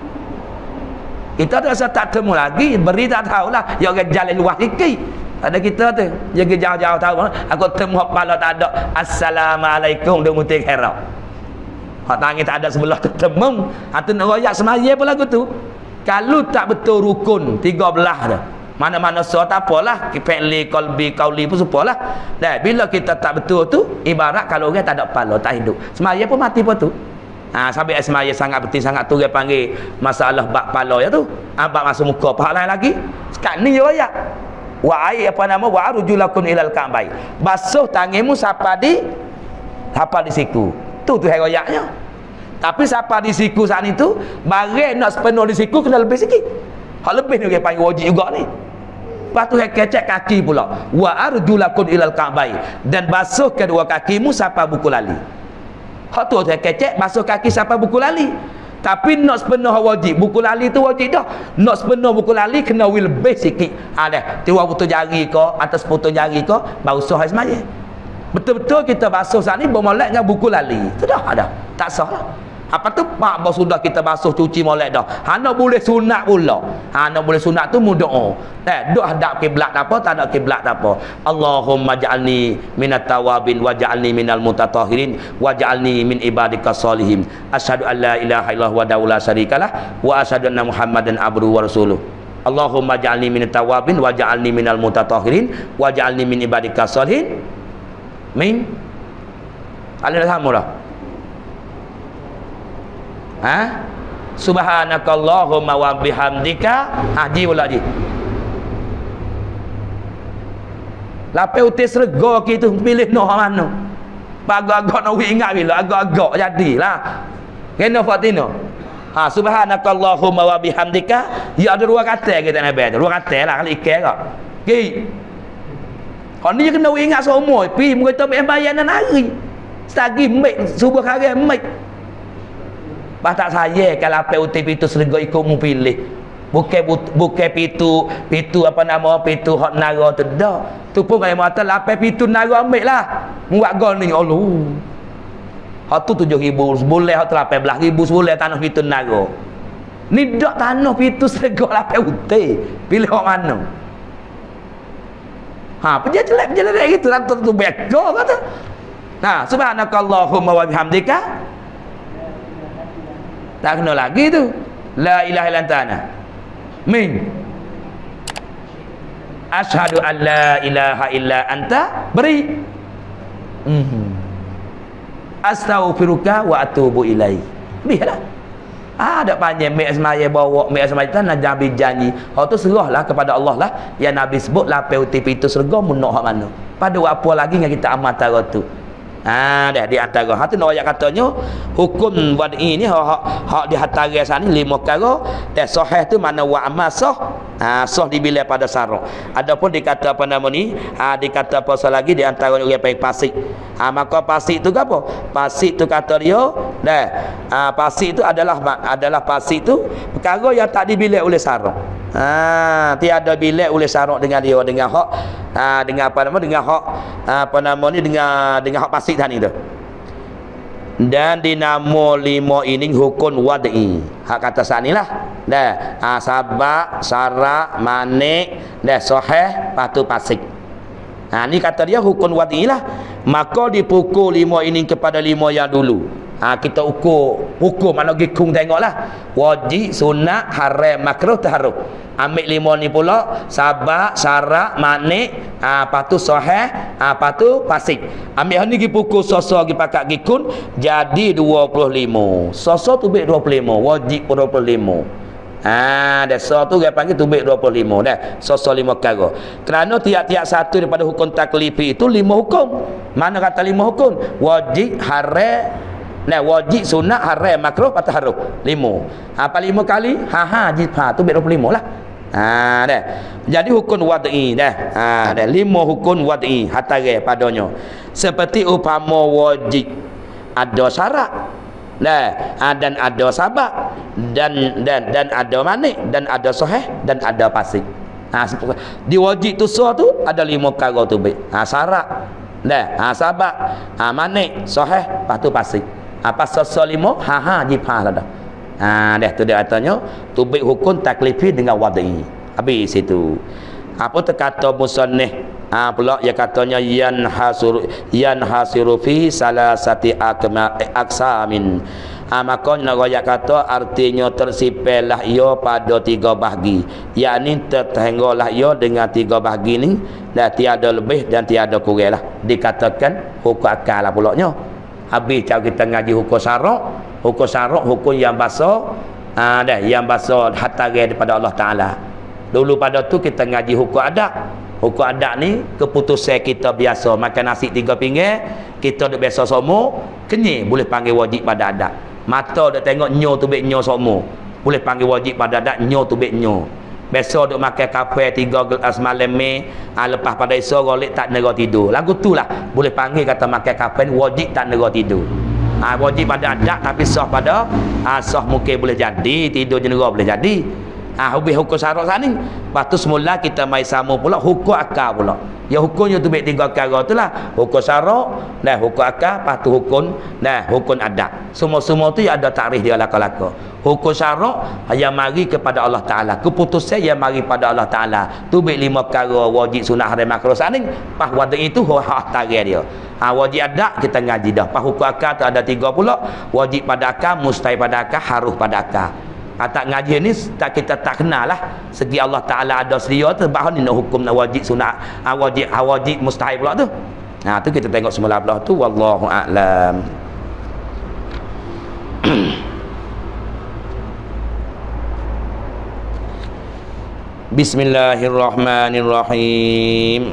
Kita rasa tak temu lagi, beri tak tahulah, ya orang jalan luar sikit. Ada kita tu, jaga jauh-jauh tahu, aku temu pala tak ada, assalamualaikum de kutik kerak. Hak tangan tak ada sebelah ketemu, atau nak royak semaya pun lagu tu. Kalau tak betul rukun tiga belah dah. Mana-mana so tak apalah, fi'li, qalbi, qauli pun supalah. Dah bila kita tak betul tu, ibarat kalau orang tak ada kepala, tak hidup. Semaya pun mati pun tu. Ha, sampai semaya sangat penting sangat tu dia panggil masalah bab kepala ya tu. Ha, bab masuk muka apa lain lagi? Sekarang ni dia royak. Wa ai apa nama wa arjulakum ilal ka'bai. Basuh tanganmu siapa di siapa di siku. Tu tu royaknya. Tapi siapa di siku saat itu, barang nak sepenuh di siku kena lebih sikit. Hak lebih ni dia panggil wajib juga ni. Lepas tu kecek kaki pula. Wa arjulakum ilal ka'bai, dan basuh kedua kakimu siapa buku lali. Hak tu dia kecek basuh kaki siapa buku lali. Tapi nak sepenuh wajib, buku lali tu wajib dah. Nak sepenuh buku lali kena lebih sikit. Ha dah, tiwa putus jari ke, atas putus jari ke, baru sah semaya. Betul-betul kita basuh saat ni bermolek dengan buku lali. Tu dah ada. Tak sah lah. Apa tu pak bos sudah kita basuh cuci molek dah. Hana boleh sunat pula. Hana boleh sunat tu doa. Dah doa hadap kiblat apa, tak ada kiblat apa. Allahumma ja'alni minat tawabin wa ja'alni minal mutatahhirin wa ja'alni min ibadikas solihin. Asyhadu an la ilaha illallah wa la syarikalah wa asyhadu anna Muhammadan abduhu wa rasuluh. Allahumma ja'alni minat tawabin wa ja'alni minal mutatahhirin wa ja'alni min ibadikas solihin. Min ada dah sama dah. Ha? subhanakallahumma wa bihamdika haji pula haji lapai utis rega kita pilih noh mana agak-agak nak ingat bila agak-agak jadilah kena Fatina ha subhanakallahumma wa bihamdika ya ada dua kata kita nak baca dua kata lah kalau ikan kak okey kalau ni kena ingat semua pi kita bayar nan hari setagi mek subuh hari mek bah tak saya kalau apa utis itu serga ikut mu pilih bukan bukan pitu pitu apa nama pitu hot nara tu dah tu pun kalau mata lapai pitu nara ambil lah buat gol ni Allah hot tu tujuh ribu sebulan hot lapan belas ribu sebulan tanah pitu nara ni dak tanah pitu serga lapai utai pilih hot mana ha penjah jelek penjah jelek gitu lah tu tu beka kata nah subhanakallahumma wa bihamdika tak kena lagi tu la ilaha illa anta min asyhadu an la ilaha illa anta beri mm-hmm. astaghfiruka wa atubu ilaih biarlah ah ada panjang mek semaya bawa mek semaya tan nabi janji hak tu serahlah kepada Allah lah yang nabi sebut lapai uti pitu surga munok hak mana pada apa lagi dengan kita amal tara tu ha dah di antara hak tu nak ayat katanya hukum wad'i ni hak hak, hak di hatara sana lima perkara dan sahih tu mana wa amal sah ha sah dibilai pada syarak adapun dikata apa nama ni ha dikata apa lagi di antara orang yang pasik ha maka pasik tu apa pasik tu kata dia dah ha pasik tu adalah adalah pasik tu perkara yang tak dibilai oleh syarak ha tiada bilai oleh syarak dengan dia dengan hak ha dengan apa nama dengan hak apa nama ni dengan dengan hak pasik tadi tu dan dinamo lima ini hukum wad'i hak kata sanilah dah ha sabak syarak manik dah sahih patu pasik ha ni kata dia hukum wad'i lah maka dipukul lima ini kepada lima yang dulu ha kita ukur ukur mana gikung tengoklah wajib sunat haram makruh taharruf ambil lima ni pula sabak syarak manik ha patu sahih ha patu pasik ambil ni gi pukul soso gi pakak gikun jadi dua puluh lima soso tu baik dua puluh lima wajib dua puluh lima ha dah so tu dia panggil tu baik dua puluh lima dah soso lima perkara kerana tiap-tiap satu daripada hukum taklifi itu lima hukum mana kata lima hukum wajib haram nah wajib sunat haram makruh patah harum lima apa lima kali ha ha jib ha tu dua puluh lima lah ha dah jadi hukum wad'i dah ha dah lima hukum wad'i hatare padanya seperti upama wajib ada syarat dah ha, dan ada sabak dan dan dan ada manik dan ada sahih dan ada pasik ha di wajib tu so tu ada lima perkara tu baik ha syarat dah ha sabak ha manik sahih lepas tu pasik apa soso lima ha ha jipah lah dah ha dah tu dia katanya tubik hukum taklifi dengan wad'i habis itu apa terkata musannif ha pula dia katanya yan hasur yan hasiru fi salasati akma aksamin ha maka nak royak kata artinya tersipelah ia pada tiga bahagi yakni tertenggolah ia dengan tiga bahagi ni dan tiada lebih dan tiada kurang lah dikatakan hukum akal lah pulaknya habis cara kita ngaji hukum syarak hukum syarak hukum yang basah ha, dah yang basah hatari daripada Allah Ta'ala dulu pada tu kita ngaji hukum adat hukum adat ni keputusan kita biasa makan nasi tiga pinggir kita duk biasa semua kenyang boleh panggil wajib pada adat mata duk tengok nyo tu bek nyo semua boleh panggil wajib pada adat nyo tu bek nyo besok duk makan kafe tiga gelas malam ni ha, lepas pada esok golek tak nera tidur lagu tu lah boleh panggil kata makan kafe wajib tak nera tidur ha, wajib pada adat tapi sah pada ha, sah mungkin boleh jadi tidur je nera boleh jadi ha, habis hukum syarak sana lepas tu semula kita mai sama pula hukum akal pula ya hukumnya tu baik tiga perkara tu lah hukum syarak dan hukum akal lepas tu hukum dan hukum adat semua-semua tu ada takrif dia laka-laka hukum syarak yang mari kepada Allah Ta'ala keputusan yang mari pada Allah Ta'ala tu baik lima perkara wajib sunat haram makruh sana pas wad'i itu hak takrif dia ha, wajib adat kita ngaji dah pas hukum akal tu ada tiga pula wajib pada akal mustahil pada akal harus pada akal ha, tak ngaji ni tak kita tak kenal lah segi Allah Ta'ala ada sedia tu bahawa ni nak hukum nak wajib sunat ha, wajib ha, wajib mustahil pula tu ha, tu kita tengok semula belah tu wallahu a'lam Bismillahirrahmanirrahim.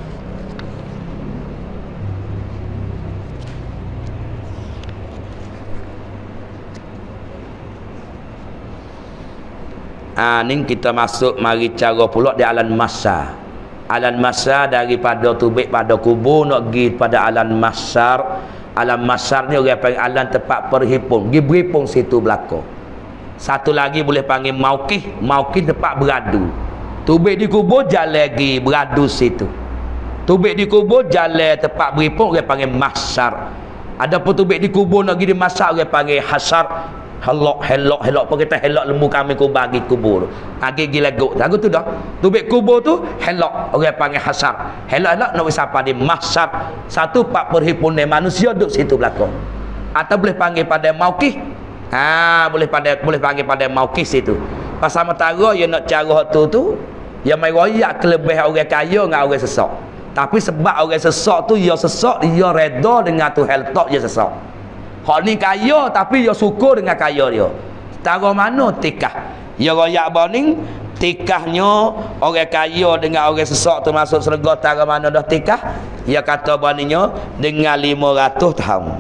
Ah, ni kita masuk mari cara pula di alam masa. Alam masa daripada tubik pada kubur nak pergi pada alam masar. Alam masar ni orang panggil alam tempat perhipun. Pergi berhipun situ belakang. Satu lagi boleh panggil mauqif. Mauqif tempat beradu. Tubik di kubur jalan lagi beradu situ. Tubik di kubur jalan tempat berhipun orang panggil masar. Adapun tubik di kubur nak pergi di masar orang panggil hasar. Helok, helok, helok. Apa kita helok lembu kami ku bagi kubur. Agi gila guk. Lagu tu dah. Tubik kubur tu helok. Orang panggil hasar. Helok, helok nak siapa di masar. Satu pak perhimpunan manusia duduk situ belakang. Atau boleh panggil pada mauqif. Ha, boleh pada boleh panggil pada mauqif situ. Pasal matara dia nak cara tu tu, dia mai royak kelebihan orang kaya dengan orang sesak. Tapi sebab orang sesak tu dia sesak, dia reda dengan tu heltok dia sesak. Hak ni kaya tapi dia syukur dengan kaya dia. Setara mana tikah? Dia royak baning tikahnya orang kaya dengan orang sesak tu masuk syurga setara mana dah tikah? Dia kata baningnya dengan lima ratus tahun.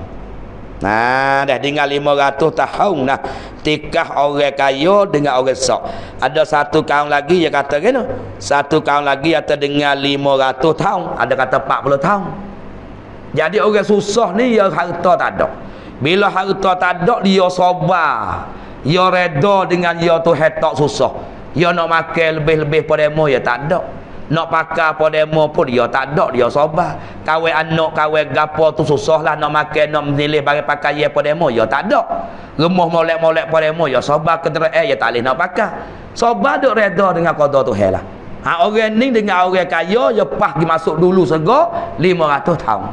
Nah, dah dengan lima ratus tahun nah tikah orang kaya dengan orang sesak. Ada satu kaum lagi dia kata kena. Satu kaum lagi kata dengan lima ratus tahun, ada kata empat puluh tahun. Jadi orang susah ni dia harta tak ada. Bila harta tak ada, dia sabar. Dia reda dengan dia tu hetak susah. Dia nak makan lebih-lebih pada demo, dia tak ada. Nak pakai pada demo pun dia tak ada, dia sabar. Kawin anak, kawin gapo tu susah lah. Nak makan, nak menilih bagi pakai pada demo, dia tak ada. Remah molek-molek pada demo, dia sabar. Kenderaan, dia tak boleh nak pakai. Sabar duk reda dengan qada tu lah. Ha, orang ni dengan orang kaya, dia pas pergi masuk dulu sega lima ratus tahun.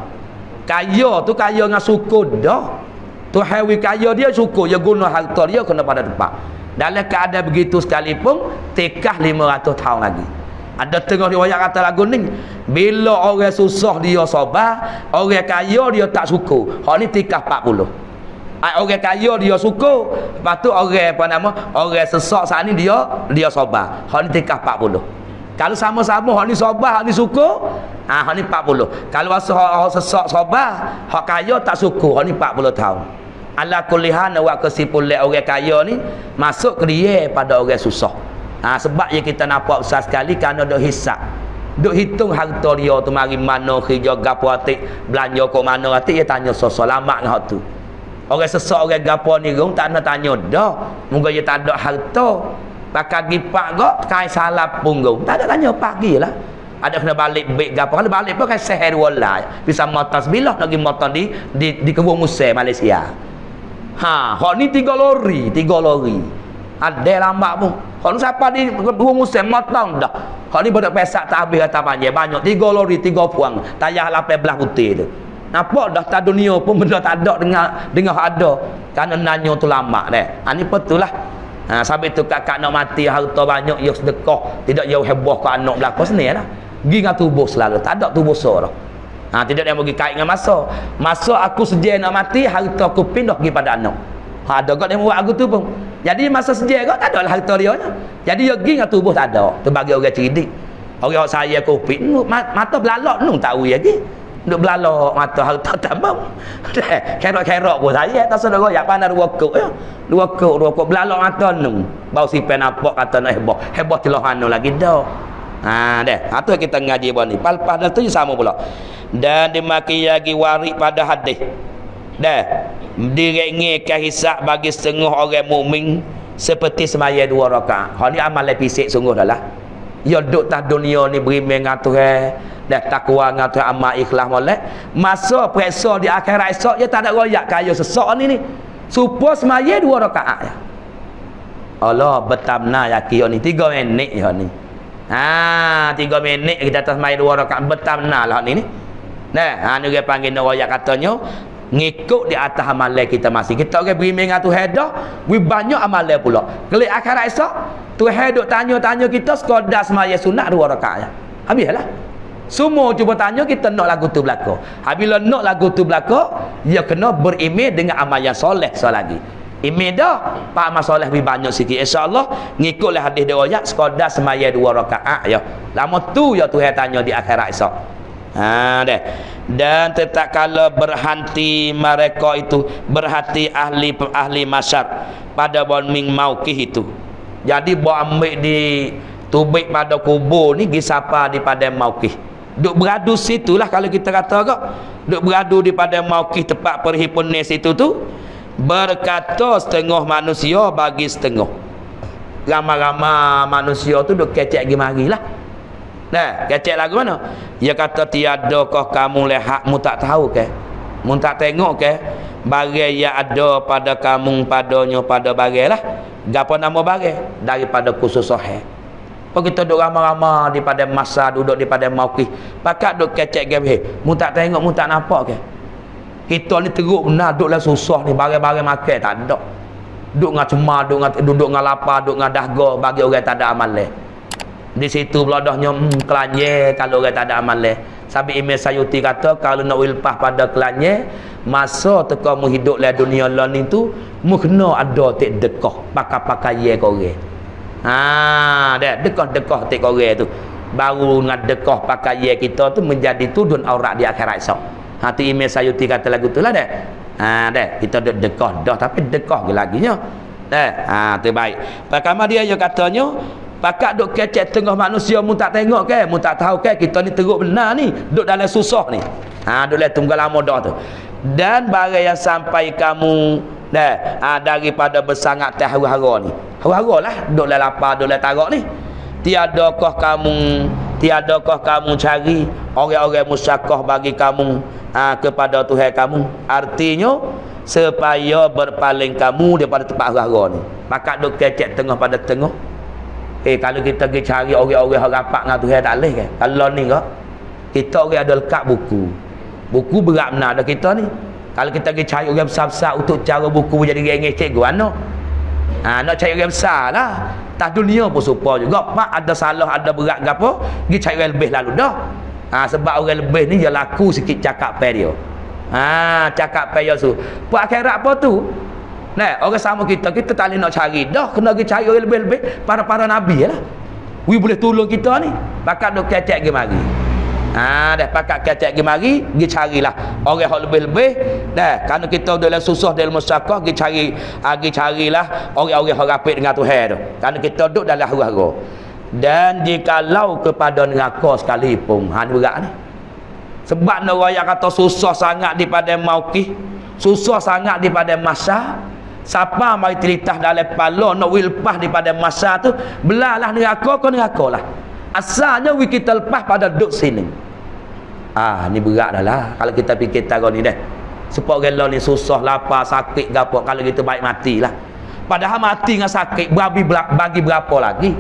Kaya tu kaya dengan syukur dah. Tu hawi kaya dia syukur, dia guna harta dia kena pada tempat. Dalam keadaan begitu sekalipun tikah lima ratus tahun lagi. Ada tengah riwayat kata lagu ni, bila orang susah dia sabar, orang kaya dia tak syukur. Hak ni tikah empat puluh. Orang kaya dia syukur, lepas tu orang apa nama? Orang sesak saat ni dia dia sabar. Hak ni tikah empat puluh. Kalau sama-sama hak ni sabar, hak ni syukur, ah hak ni empat puluh. Kalau rasa hak sesak sabar, hak kaya tak syukur, hak ni empat puluh tahun. Ala kulihan awak kesimpulan orang kaya ni masuk ke dia pada orang susah. Ha, sebab yang kita nampak besar sekali kerana duk hisap. Duk hitung harta dia tu mari mana kerja gapo atik, belanja kok mana atik, dia tanya sosok lama dengan hak tu. Orang sesak orang gapo ni rung tak nak tanya dah. Moga dia tak ada harta. Bakal gipak gak kai salah punggung. Tak ada tanya pagi lah. Ada kena balik baik gapo. Kalau balik pun kan seher wala. Bisa motor sebilah nak pergi motor di di di kebun Musa Malaysia. Ha, hak ni tiga lori, tiga lori. Ada lambat pun. Hak ni siapa di kebun Musa motong dah. Hak ni budak pesak tak habis kata panjang banyak. Tiga lori, tiga puang. Tayar lapan belas putih tu. Nampak dah tak dunia pun benda tak ada dengan dengan hak ada. Kerana nanya tu lama dah. Ha ni betul lah. Ha, sampai tu kakak nak mati harta banyak dia sedekah, tidak jauh heboh ke anak belakang seni lah. Pergi dengan tubuh selalu, tak ada tubuh sorah. Ha, tidak yang pergi kait dengan masa. Masa aku sedia nak mati, harta aku pindah pergi pada anak. Ha, ada kau yang buat aku tu pun. Jadi masa sedia kau tak ada lah harta dia. Jadi dia pergi dengan tubuh tak ada. Tu bagi orang cerdik. Orang saya kopi, mata belalak nung tahu lagi. Duk belalak mata harta tambang. Kerok-kerok pun saya tak sedar royak pandai dua kok ya. Dua kok, dua kok belalak mata nung. Bau sipen nampak kata nak heboh. Heboh telah anu lagi dah. Ha deh, atu kita ngaji bon ni. Pal-pal tu sama pula. Dan dimaki lagi warik pada hadis. Dah. Direngihkan hisab bagi setengah orang mukmin seperti semaya dua rakaat. Ha ni amal fisik sungguh dah lah. Ya duk tas dunia ni berimeh dengan Tuhan, dah takwa dengan Tuhan, amal ikhlas molek. Masa periksa di akhirat esok dia tak ada royak kaya sesak ni ni. Supaya semaya dua rakaat ya. Allah betamna yakin ni tiga minit ya ni. Ha, tiga minit kita atas semaya dua rakaat betamna lah ni ni. Nah, ha ni dia panggil nak royak katanya ngikut di atas amalan kita masing. Kita orang berimeh dengan Tuhan dah, we banyak amalan pula. Kelak akhirat esok Tuhan duk tanya-tanya kita sekadar semaya sunat dua rakaat. Habislah. Semua cuba tanya kita nak lagu tu belaka. Habislah nak lagu tu belaka, dia kena berimej dengan amal yang soleh sekali lagi. Imi dah pak masalah lebih banyak sikit insya-Allah ngikutlah hadis riwayat sekadar semaya dua rakaat ya. Lama tu ya Tuhan tanya di akhirat esok. Ha deh. Dan tetap kala berhenti mereka itu berhati ahli ahli masyar pada bonming mauqih itu. Jadi bo ambil di tubik pada kubur ni gi siapa di padang mauqih. Duk beradu situlah kalau kita kata kak. Duk beradu di padang mauqih tempat perhimpunan situ tu. Berkata setengah manusia bagi setengah. Ramai-ramai manusia tu duk kecek gi marilah. Nah, kecek lagu mana? Dia kata tiadakah kamu lihat mu tak tahu ke? Mu tak tengok ke? Bagai yang ada pada kamu padanya pada bagai lah. Gapo nama bagai? Daripada khusus sahih. Apa kita duk ramai-ramai di pada masa duduk di pada mauqih. Pakat duk kecek ge he. Mu tak tengok, mu tak nampak ke? Kita ni teruk benar duduklah susah ni bagai-bagai makan tak ada. Duduk ngah cemar, duduk ngah duduk ngah lapar, duduk ngah dahga bagi orang tak ada amalan. Di situ belodahnya hmm, kelanye kalau orang tak ada amalan. Sabi Imam Sayuti kata kalau nak wilpah pada kelanye masa teka mu hidup dalam dunia lain tu mu kena ada tik dekah pakai-pakai ye korang. Ha dah dekah-dekah tik korang tu. Baru ngah dekah pakai ye kita tu menjadi tudun aurat di akhirat esok. Hati Imam Sayuti kata lagu tu lah dah. Ha dah kita dek dekah dah tapi dekah ke laginya. Dah. Ha terbaik. Perkama dia yang katanya pakat duk kecek tengah manusia mu tak tengok ke, mu tak tahu ke kita ni teruk benar ni, duk dalam susah ni. Ha duk dalam tunggal lama dah tu. Dan barang yang sampai kamu dah ha, daripada bersangat teh hara-hara ni. Hara-hara lah duk dalam lapar, duk dalam tarak ni. Tiadakah kamu tiadakah kamu cari orang-orang musyakah bagi kamu ha, kepada Tuhan kamu? Artinya supaya berpaling kamu daripada tempat hara-hara ni. Pakat duk kecek tengah pada tengah. Eh kalau kita pergi cari orang-orang yang rapat dengan Tuhan tak boleh ke? Kalau ni kak, kita orang ada lekat buku. Buku berat benar dah kita ni. Kalau kita pergi cari orang besar-besar untuk cara buku jadi rengeh cikgu, mana? Ha, nak cari orang besar lah. Tak dunia pun serupa juga. Pak ada salah, ada berat ke apa, pergi cari orang lebih lalu dah. Ha, sebab orang lebih ni dia laku sikit cakap pe dia. Ha, cakap pe dia tu. Buat akhirat apa tu? Nah, orang sama kita, kita tak boleh nak cari dah, kena pergi cari orang lebih-lebih para-para nabi lah. We boleh tolong kita ni. Pakat duk kecek pergi mari. Ha, dah pakat kecek pergi mari, pergi carilah orang yang lebih-lebih. Dah, kerana kita dalam susah dalam masyarakat, pergi cari, pergi carilah orang-orang yang rapid dengan Tuhan tu. Kerana kita duduk dalam hara-hara. Dan jikalau kepada neraka sekalipun, ha ni berat ni. Sebab neraka kata susah sangat di pada mauqih, susah sangat di pada masa. Siapa mari telitah dalam kepala nak wilpah daripada masa tu, belalah neraka ke neraka lah. Asalnya we kita lepas pada duduk sini. Ah ni berat dah lah kalau kita fikir taruh ni dah. Sebab orang ni susah, lapar, sakit gapo, kalau kita baik matilah. Padahal mati dengan sakit bagi bagi berapa lagi?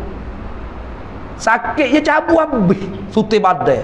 Sakit je cabu habis, suti badai.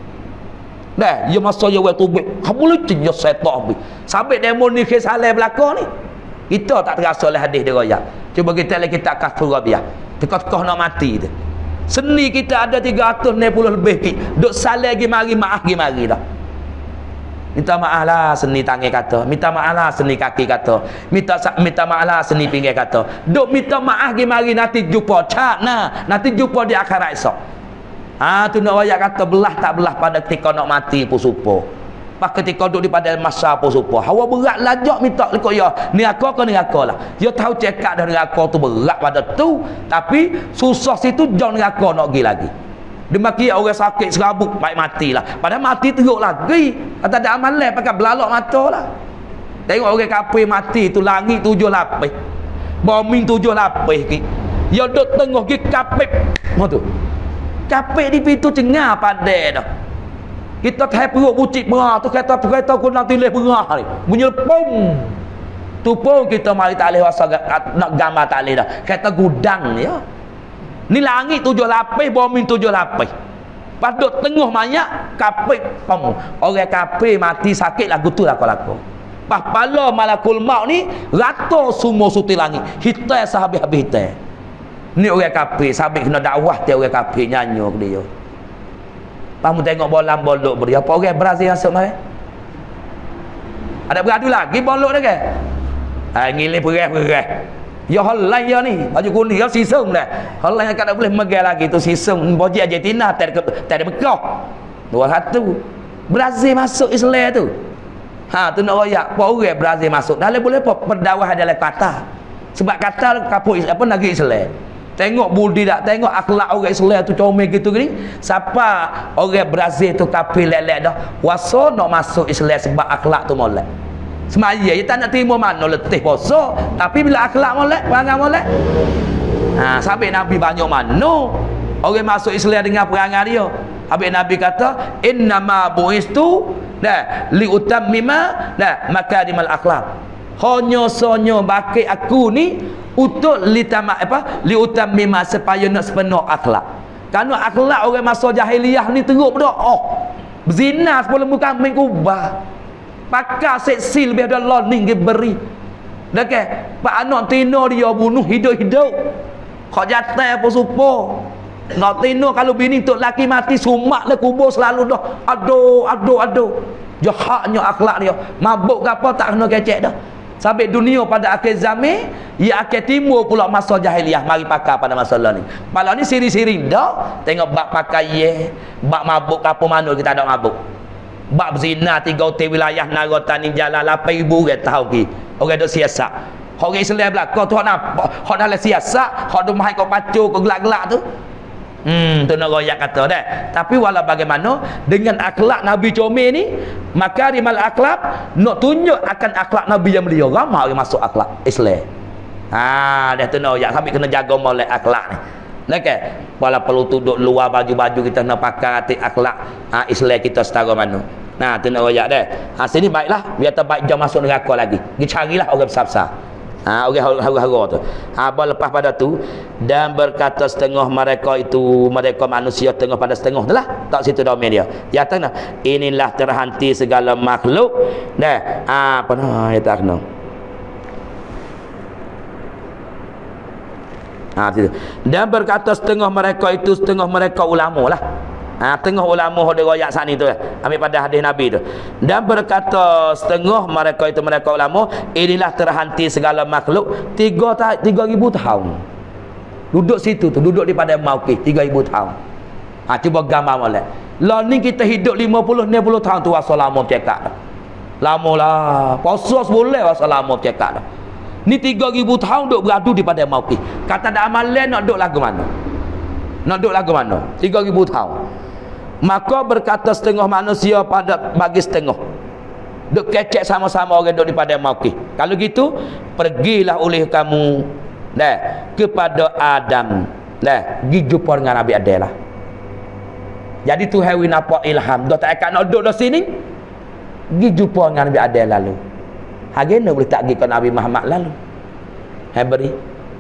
Dah, ya masa ya waktu tubik, habis je setak habis. Sampai demo ni kes halal belaka ni. Kita tak terasa oleh hadis dia royak. Cuba kita lihat kita kafir rabiah. Tekah-tekah nak mati tu. Seni kita ada tiga ratus enam puluh lebih ki. Duk salah gi mari, maaf gi mari dah. Minta maaf lah seni tangan kata. Minta maaf lah seni kaki kata. Minta minta maaf lah seni pinggir kata. Duk minta maaf gi mari nanti jumpa cak nah. Nanti jumpa di akhirat esok. Ha tu nak royak kata belah tak belah pada ketika nak mati pun supo. Pas ketika duduk di pada masa apa supa, hawa berat lajak minta lekok ya neraka ke neraka lah. Dia tahu cekak dah neraka tu berat pada tu, tapi susah situ jauh neraka nak pergi lagi. Dia maki orang sakit serabut baik matilah. Padahal mati teruk lagi. Tak ada amalan pakai belalak mata lah. Tengok orang kafir mati tu langit tujuh lapis. Bombing tujuh lapis ki. Dia duduk tengah ki kafir. Mo tu. Kafir di pintu cengah pada dah. Kita tak perut bucik merah tu kata kereta aku nak tulis merah ni. Bunyi pom. Tu pun kita mari tak boleh rasa nak gambar tak boleh dah. Kata gudang ya. Ni langit tujuh lapis, bumi tujuh lapis. Padut tengah mayat kapit pom. Orang kapit mati sakit lagu tu laku-laku. Pas pala malakul maut ni rata semua suti langit. Hitai sahabis-habis hitai. Ni orang kapit, sabit kena dakwah dia orang kapit nyanyi ke dia. Kamu tengok bolam bolok beri apa orang Brazil masuk mari. Ada beradu lagi bolok dah ke? Ha ngiling perah-perah. Ya hal lain ya ni, baju kuning ya sisung dah. Hal lain tak boleh megang lagi tu sisung. Boji Argentina tak ada tak ada bekah. Dua satu. Brazil masuk Islam tu. Ha tu nak royak, apa orang Brazil masuk. Dah boleh apa perdawah adalah kata. Sebab kata kapur apa negeri Islam. Tengok budi tak, tengok akhlak orang Islam tu comel gitu gini. Siapa orang Brazil tu kafir lelek dah. Wasa nak masuk Islam sebab akhlak tu molek. Semaya dia tak nak terima mana letih puasa, tapi bila akhlak molek, perangai molek. Ha, sampai Nabi banyak mana orang masuk Islam dengan perangai dia. Habis Nabi kata, "Innama buistu dah li utammima dah makarimal akhlak." Hanya sonyo baki aku ni untuk litama apa? Li utammima supaya nak sepenuh akhlak. Kerana akhlak orang masa jahiliah ni teruk dah. Oh, berzina sebelum bukan mengubah. Pakar seksi lebih ada learning dia beri. Dah ke? Pak anak tino dia bunuh hidup-hidup. Kau jatah apa supo. Nak tino kalau bini tok laki mati sumak le kubur selalu dah. Aduh, aduh, aduh. Jahatnya akhlak dia. Mabuk ke apa tak kena kecek dah. Sampai dunia pada akhir zaman, ia akan timur pula masa jahiliah. Mari pakar pada masalah ni. Malah ni siri-siri dah. Tengok bak pakai ye, bak mabuk ke apa mana kita ada mabuk. Bab zina tiga hotel wilayah Nara Tani Jalan lapan ribu orang tahu ki. Orang duk siasat. Orang Islam belaka tu hak nak hak dalam siasat, hak duk mai kau pacu kau gelak-gelak tu. Hmm tu nak royak kata dah. Tapi walau bagaimana dengan akhlak Nabi comel ni, makarimal akhlak nak tunjuk akan akhlak Nabi yang mulia. Ramai orang masuk akhlak Islam. Ha dah tu nak royak sampai kena jaga molek akhlak ni. Nak ke? Walau perlu tuduk luar baju-baju kita nak pakai hati akhlak ha, Islam kita setara mana. Nah, tu nak royak dah. Ha sini baiklah, biar terbaik jom masuk neraka lagi. Pergi carilah orang besar-besar. Ha orang hara-hara tu. Ha apa lepas pada tu dan berkata setengah mereka itu mereka manusia setengah pada setengah itulah. Tak situ domain dia. Ya tengah. Inilah terhenti segala makhluk. Dah. Ha apa nah ya tak kena. Ha, dan berkata setengah mereka itu setengah mereka ulama lah. Ha, tengah ulama dia royak sat ni tu lah. Ambil pada hadis Nabi tu. Dan berkata setengah mereka itu mereka ulama, inilah terhenti segala makhluk tiga tiga ribu tahun. Duduk situ tu, duduk di padang Mauqif tiga ribu tahun. Ha, cuba gambar molek. Lah ni kita hidup lima puluh enam puluh tahun tu wasa lama cekak dah. Lama lah. Puasa sebulan wasa lama cekak dah. Ni tiga ribu tahun duk beradu di padang Mauqif. Kata ada amalan nak duk lagu mana? Nak duk lagu mana? tiga ribu tahun. Maka berkata setengah manusia pada bagi setengah. Duk kecek sama-sama orang duk di padang Mauqif. Kalau gitu, pergilah oleh kamu dah kepada Adam. Dah, pergi jumpa dengan Nabi Adam lah. Jadi Tuhan wi nampak ilham, dah tak akan nak duk di sini. Pergi jumpa dengan Nabi Adam lalu. Hagena boleh tak pergi ke Nabi Muhammad lalu. Hai beri.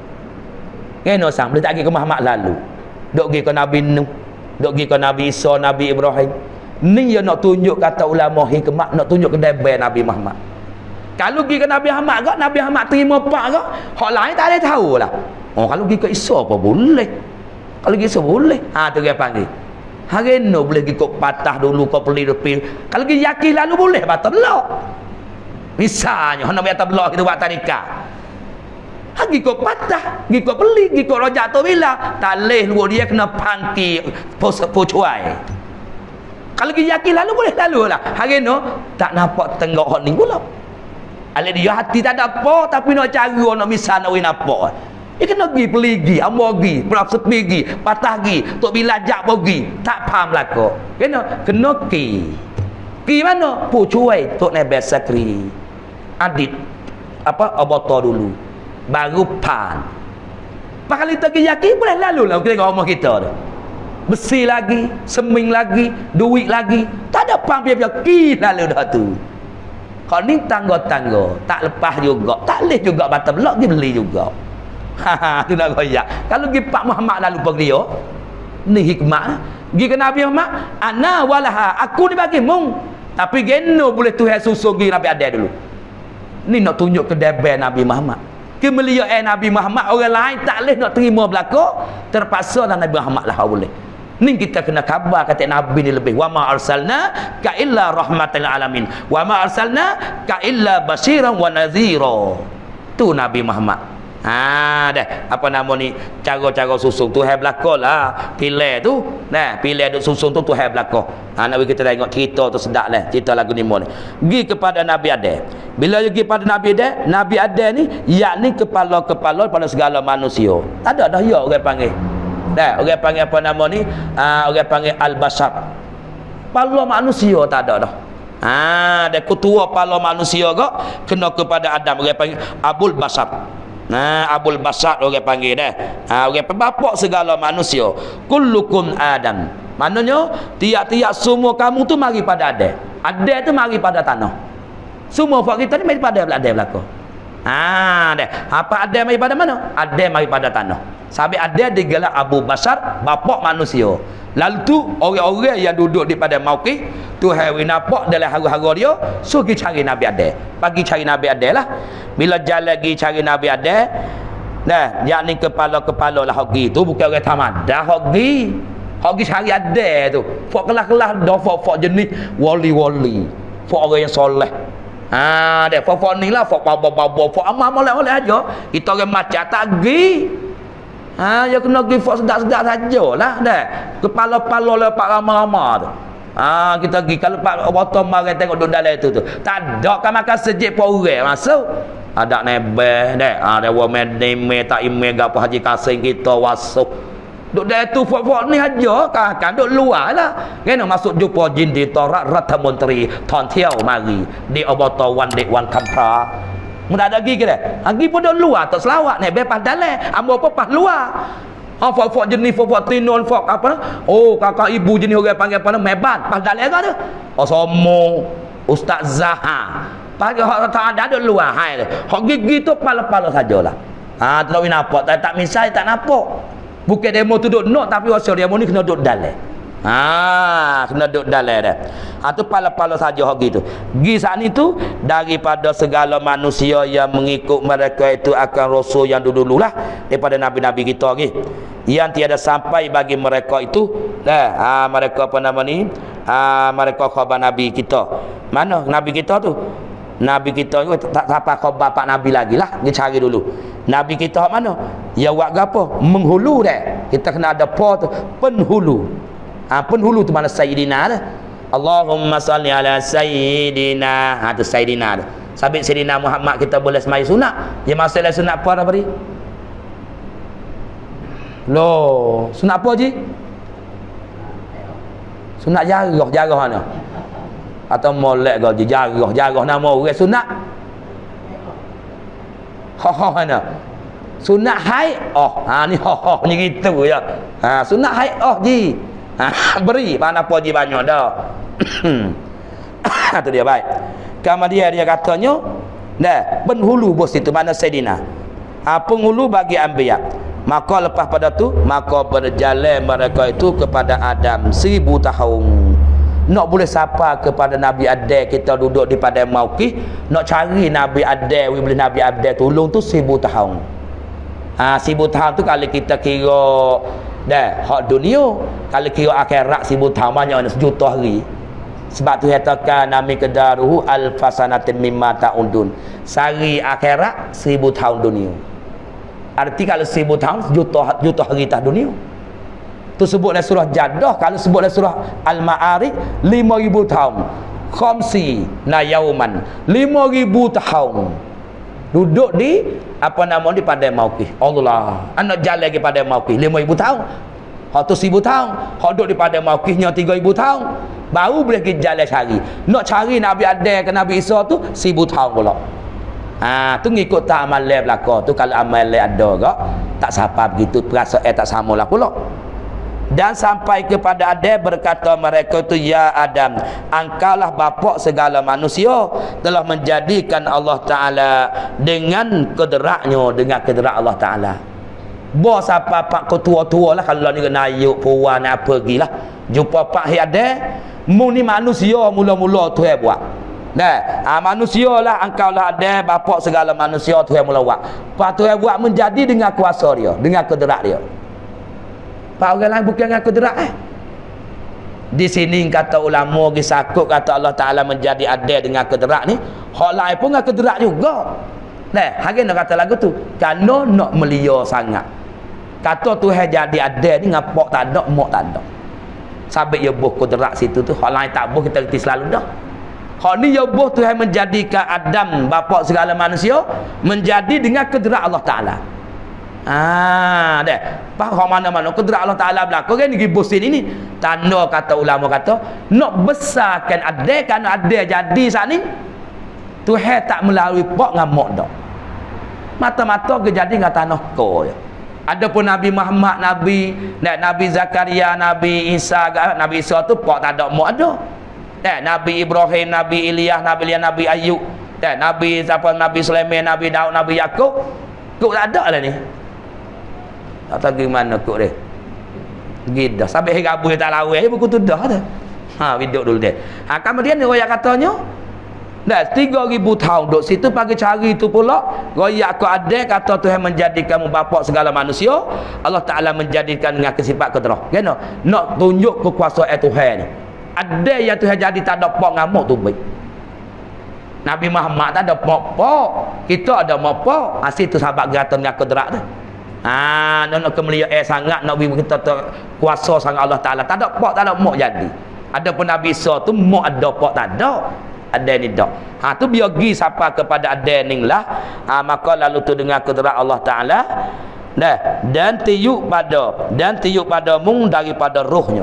Kena sang boleh tak pergi ke Muhammad lalu. Dok pergi ke Nabi Nuh, dok pergi ke Nabi Isa, Nabi Ibrahim. Ni yang nak tunjuk kata ulama hikmah, nak tunjuk ke debai Nabi Muhammad. Kalau pergi ke Nabi Muhammad kau, Nabi Muhammad terima pak kau, hak lain tak ada tahu lah. Oh kalau pergi ke Isa apa boleh. Kalau pergi Isa boleh. Ha tu dia panggil. Hagena boleh pergi kau patah dulu kau peli-peli. Kalau pergi yakin lalu boleh batal lah. Misalnya hendak biar tablah kita buat tarikah. Hagi kau patah, gi kau beli, gi kau rojak tu bila tak leh luar dia kena pangki pocuai. Kalau gi yakin lalu boleh lalu lah. Hari no tak nampak tenggak hak ni pula. Ale dia hati tak ada apa tapi nak cari nak misal nak win apa. Dia kena gi beli gi, amo gi, berapa sepi gi, patah gi, tok bila jak pergi, tak faham lah kau. Kena kena ki. Ki mana? Pocuai tok Nabi Sakri. Adit apa abata dulu baru pan pak kali tak yakin boleh lalu lah kita rumah kita tu besi lagi seming lagi duit lagi tak ada pang biar-biar ki lalu dah tu kalau ni tangga-tangga tak lepas juga tak leh juga batal belak dia beli juga ha tu nak royak kalau pergi Pak Muhammad lalu pergi dia ni hikmah pergi ke Nabi Muhammad ana walaha aku ni bagi mung tapi geno boleh Tuhan susun pergi Nabi ada dulu. Ni nak tunjuk ke debai Nabi Muhammad. Kemuliaan Nabi Muhammad orang lain tak boleh nak terima belaka, terpaksa dan Nabi Muhammad lah boleh. Ni kita kena khabar kata Nabi ni lebih. Wa ma arsalna ka illa rahmatal alamin. Wa ma arsalna ka illa basyiran wa nadhira. Tu Nabi Muhammad. Ha dah apa nama ni cara-cara susung tu hai belaka lah pilih tu nah pilih duk susung tu tu hai belaka. Ha nak kita tengok cerita tu sedap lah cerita lagu ni ni gi kepada Nabi Adam. Bila pergi pada Nabi Adam, Nabi Adam ni yakni kepala-kepala pada segala manusia. Tak ada dah ya orang panggil dah orang panggil apa nama ni uh, orang panggil al-bashar kepala manusia tak ada dah. Ha dia ketua kepala manusia gak kena kepada Adam orang panggil Abul Bashar. Nah, Abul Bashar orang panggil dah. Ha, orang bapak segala manusia. Kullukum Adam. Maknanya tiap-tiap semua kamu tu mari pada Adam. Adam tu mari pada tanah. Semua pak kita ni mari pada Adam belaka. Ha, dah. Apa Adam mari pada mana? Adam mari pada tanah. Sampai Adam digelar Abu Bashar, bapak manusia. Lalu tu orang-orang yang duduk di pada Mauqif tu hari nampak dalam hara-hara dia so pergi cari Nabi Adam. Pagi cari Nabi Adam lah. Bila jalan lagi cari Nabi Adam nah yakni kepala-kepala lah hoki tu bukan orang tamadah hoki. Hoki cari Adam tu. Fok kelas-kelas dah fok-fok jenis wali-wali. Fok orang yang soleh. Ha dia fok-fok ni lah fok babo-babo fok amal-amal oleh aja. Kita orang macam tak pergi. Ha ya kena pergi fok sedap-sedap sajalah dah. Kepala-kepala lepak ramah-ramah tu. Ah ha, kita pergi kalau pak botol mari tengok duduk dalam itu tu. Tak ada kan makan sejik pun orang masuk. Ada nebeh dah. Ah ada wa medeme tak ime gapo Haji Kasim kita wasuk. Duk dalam tu fok-fok ni aja kan duk luar lah. Kena masuk jumpa jin di Torak Ratha Menteri Thon Thiau mari di Obata Wan Dek Wan Kampra. Mudah ada lagi ke dah. Lagi pun duk luar tak selawat ni bebas dalam. Ambo apa pas luar. Ha fok-fok jenis fok-fok tinon fok apa oh kakak ibu jenis orang panggil apa meban pas dalam tu oh somo Ustaz Zaha pagi hak tak ada ada luar hai hak gigi tu pala-pala sajalah. Ha tak tahu nampak tak tak misai tak nampak bukan demo tu duduk nok tapi wasal demo ni kena duduk dalam. Ha kena duduk dalam dah. Ha tu pala-pala saja hak gitu gi saat ni tu daripada segala manusia yang mengikut mereka itu akan rasul yang dulu-dululah daripada nabi-nabi kita lagi yang tiada sampai bagi mereka itu dah ha, mereka apa nama ni ha, mereka khabar nabi kita mana nabi kita tu nabi kita tu tak sampai khabar pak nabi lagi lah dia cari dulu nabi kita mana ya buat apa menghulu dah kita kena ada po tu penhulu ha, penhulu tu mana sayyidina dah Allahumma salli ala sayyidina ha tu sayyidina tu sabit sayyidina Muhammad kita boleh semai sunat dia masalah sunat apa dah beri loh sunat apa ji sunat jarah jarah mana atau molek kau je jarah jarah nama orang sunat ha ha mana sunat hai oh ha ni ha ha ni gitu ya ha sunat hai oh ji ha beri mana apa ji banyak dah tu dia baik kemudian dia katanya dah penghulu bos itu mana sayyidina ha penghulu bagi anbiya. Maka lepas pada tu maka berjalan mereka itu kepada Adam seribu tahun. Nak boleh sapa kepada Nabi Adam kita duduk di padang Mauqif nak cari Nabi Adam we boleh Nabi Adam tolong tu seribu tahun. Ha seribu tahun tu kalau kita kira dah hak dunia kalau kira akhirat seribu tahun banyaknya sejuta hari. Sebab tu katakan nami kedaruhu alfasanatin mimma ta'udun. Sari akhirat seribu tahun dunia. Arti kalau seribu tahun juta juta hari tah dunia. Tu sebutlah surah Jadah, kalau sebutlah surah Al-Ma'arij lima ribu tahun. Khamsi na yauman lima ribu tahun. Duduk di apa nama di padang Mauqif. Allah. Anak jalan lagi padang Mauqif lima ribu tahun. Hak tu seribu tahun. Hak duduk di padang Mauqifnya tiga ribu tahun. Baru boleh pergi jalan cari. Nak cari Nabi Adam ke Nabi Isa tu seribu tahun pula. Ha tu ngikut tak amal le belaka tu kalau amal le ada gak tak siapa begitu perasaan eh, tak samalah pula. Dan sampai kepada Adam berkata mereka tu ya Adam engkaulah bapak segala manusia telah menjadikan Allah Taala dengan kedraknya dengan kedrak Allah Taala. Bos apa pak ketua-tua lah kalau ni kena ayuk puan apa gilah jumpa pak Adam mu ni manusia mula-mula tu eh buat. Nah, ha, manusia lah engkau lah ada bapak segala manusia Tuhan mula buat. Pak Tuhan buat menjadi dengan kuasa dia, dengan kederak dia. Pak orang lain bukan dengan kederak eh. Di sini kata ulama kisakut kata Allah Taala menjadi ada dengan kederak ni, hak lain pun dengan kederak juga. Nah, hari nak kata lagu tu, kerana nak melia sangat. Kata Tuhan jadi ada ni ngapok tak ada, mok tak ada. Sabit ya boh kudrat situ tu, hak lain tak boh kita reti selalu dah. Hak ni ya boh Tuhan menjadikan Adam bapa segala manusia menjadi dengan kudrat Allah Taala. Ah, dah. Faham mana-mana kudrat Allah Taala berlaku kan di bos ini ni. Tanda kata ulama kata, nak besarkan ada kan ada jadi saat ni. Tuhan tak melalui pok ngamuk dak. Mata-mata ke jadi dengan tanah ko je. Adapun Nabi Muhammad, Nabi Nabi Zakaria, Nabi Isa, Nabi Isa tu pok tak ada mok ada. Eh, Nabi Ibrahim, Nabi Ilyas, Nabi Ilyas, Nabi Ayub, eh, Nabi siapa Nabi Sulaiman, Nabi Daud, Nabi Yakub, kok tak ada lah ni. Tak tahu gimana kok dia. Gida sampai hari Rabu tak lawai buku tu dah dah. Ha, video dulu dia. Ha, kemudian dia royak katanya dah tiga ribu tahun duk situ pagi cari tu pula royak kau ada kata Tuhan menjadikan bapa segala manusia. Allah Taala menjadikan dengan kesifat keterah. Kena nak tunjuk kekuasaan Tuhan ni. Ada yang Tuhan jadi tak ada pok ngamuk tu baik. Nabi Muhammad tak ada pok-pok. Kita ada pok. Asyik tu sahabat geratan dengan kedrak tu. Ah, nak kemuliaan sangat nak bagi kita kuasa sangat Allah Taala. Tak ada pok, tak ada mok jadi. Adapun Nabi Isa tu mok ada pok tak ada. Ada ni dak. Ha tu biar gi siapa kepada ada ning lah. Ha maka lalu tu dengan kudrat Allah Taala. Dah, dan tiup pada dan tiup pada mung daripada rohnya.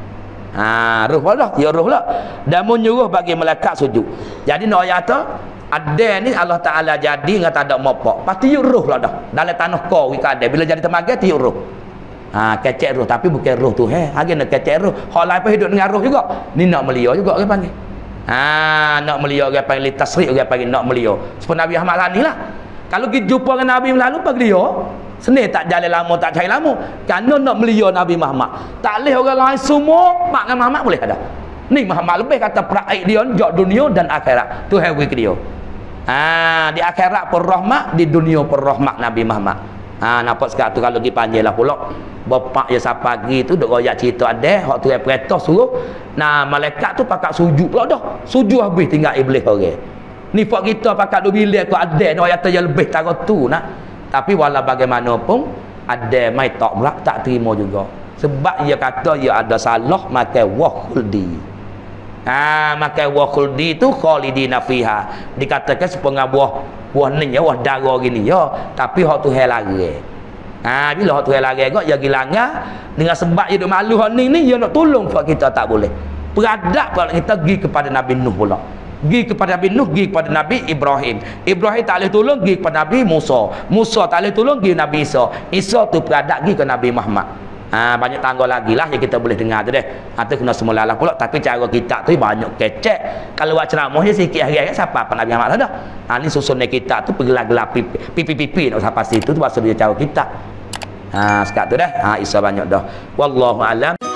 Ha roh Allah, ya roh lah. Dan menyuruh bagi malaikat sujud. Jadi nak ayat tu ada ni Allah Taala jadi dengan tak ada mopok. Pasti tiup roh lah dah. Dalam tanah kau wika ada bila jadi temaga tiup roh. Ha kecek roh tapi bukan roh tu eh. Hagi nak kecek roh. Hak lain pun hidup dengan roh juga. Ni nak melia juga orang panggil. Ha nak melia orang panggil tasrik orang panggil nak melia. Seperti Nabi Muhammad tadi lah. Kalau kita jumpa dengan Nabi lalu pagi dia, seni tak jalan lama tak cari lama. Kerana nak melia Nabi Muhammad. Tak boleh orang lain semua mak dengan Muhammad boleh ada. Ni Muhammad lebih kata peraik dia jauh dunia dan akhirat. Tuhan bagi dia. Ha di akhirat pun rahmat, di dunia pun rahmat Nabi Muhammad. Ha nampak sekarang tu kalau pergi panjang lah pula. Bapak ya siapa pagi tu duk royak cerita ada hak tu yang perintah suruh. Nah malaikat tu pakat sujud pula dah. Sujud habis tinggal iblis orang. Ni pak kita pakat duk bilik tu ada nak ayat yang lebih tara tu nak. Tapi walau bagaimanapun ada mai tak berak tak terima juga. Sebab dia kata dia ada salah makan wah khuldi. Ha makan wah khuldi tu khalidina fiha. Dikatakan sepengah buah buah ni ya, buah darah gini ya, tapi hak tu hal lagi. Ha bila hak tu hal lagi gak dia gilangah dengan sebab dia duk malu hak ni ni dia nak tolong buat kita tak boleh. Beradab kalau kita pergi kepada Nabi Nuh pula. Pergi kepada Nabi Nuh, pergi kepada Nabi Ibrahim. Ibrahim tak boleh tolong pergi kepada Nabi Musa. Musa tak boleh tolong pergi Nabi Isa. Isa tu beradab pergi ke Nabi Muhammad. Ha, banyak tangga lagi lah yang kita boleh dengar tu deh. Ha, tu kena semula lah pula. Tapi cara kita tu banyak kecek. Kalau buat ceramah je sikit hari-hari siapa apa Nabi Muhammad ada. Ha, ni susunnya kita tu bergelap-gelap pipi-pipi nak sampai situ tu bahasa dia cara kita. Ha, sekat tu dah. Ha, Isa banyak dah. Wallahu alam.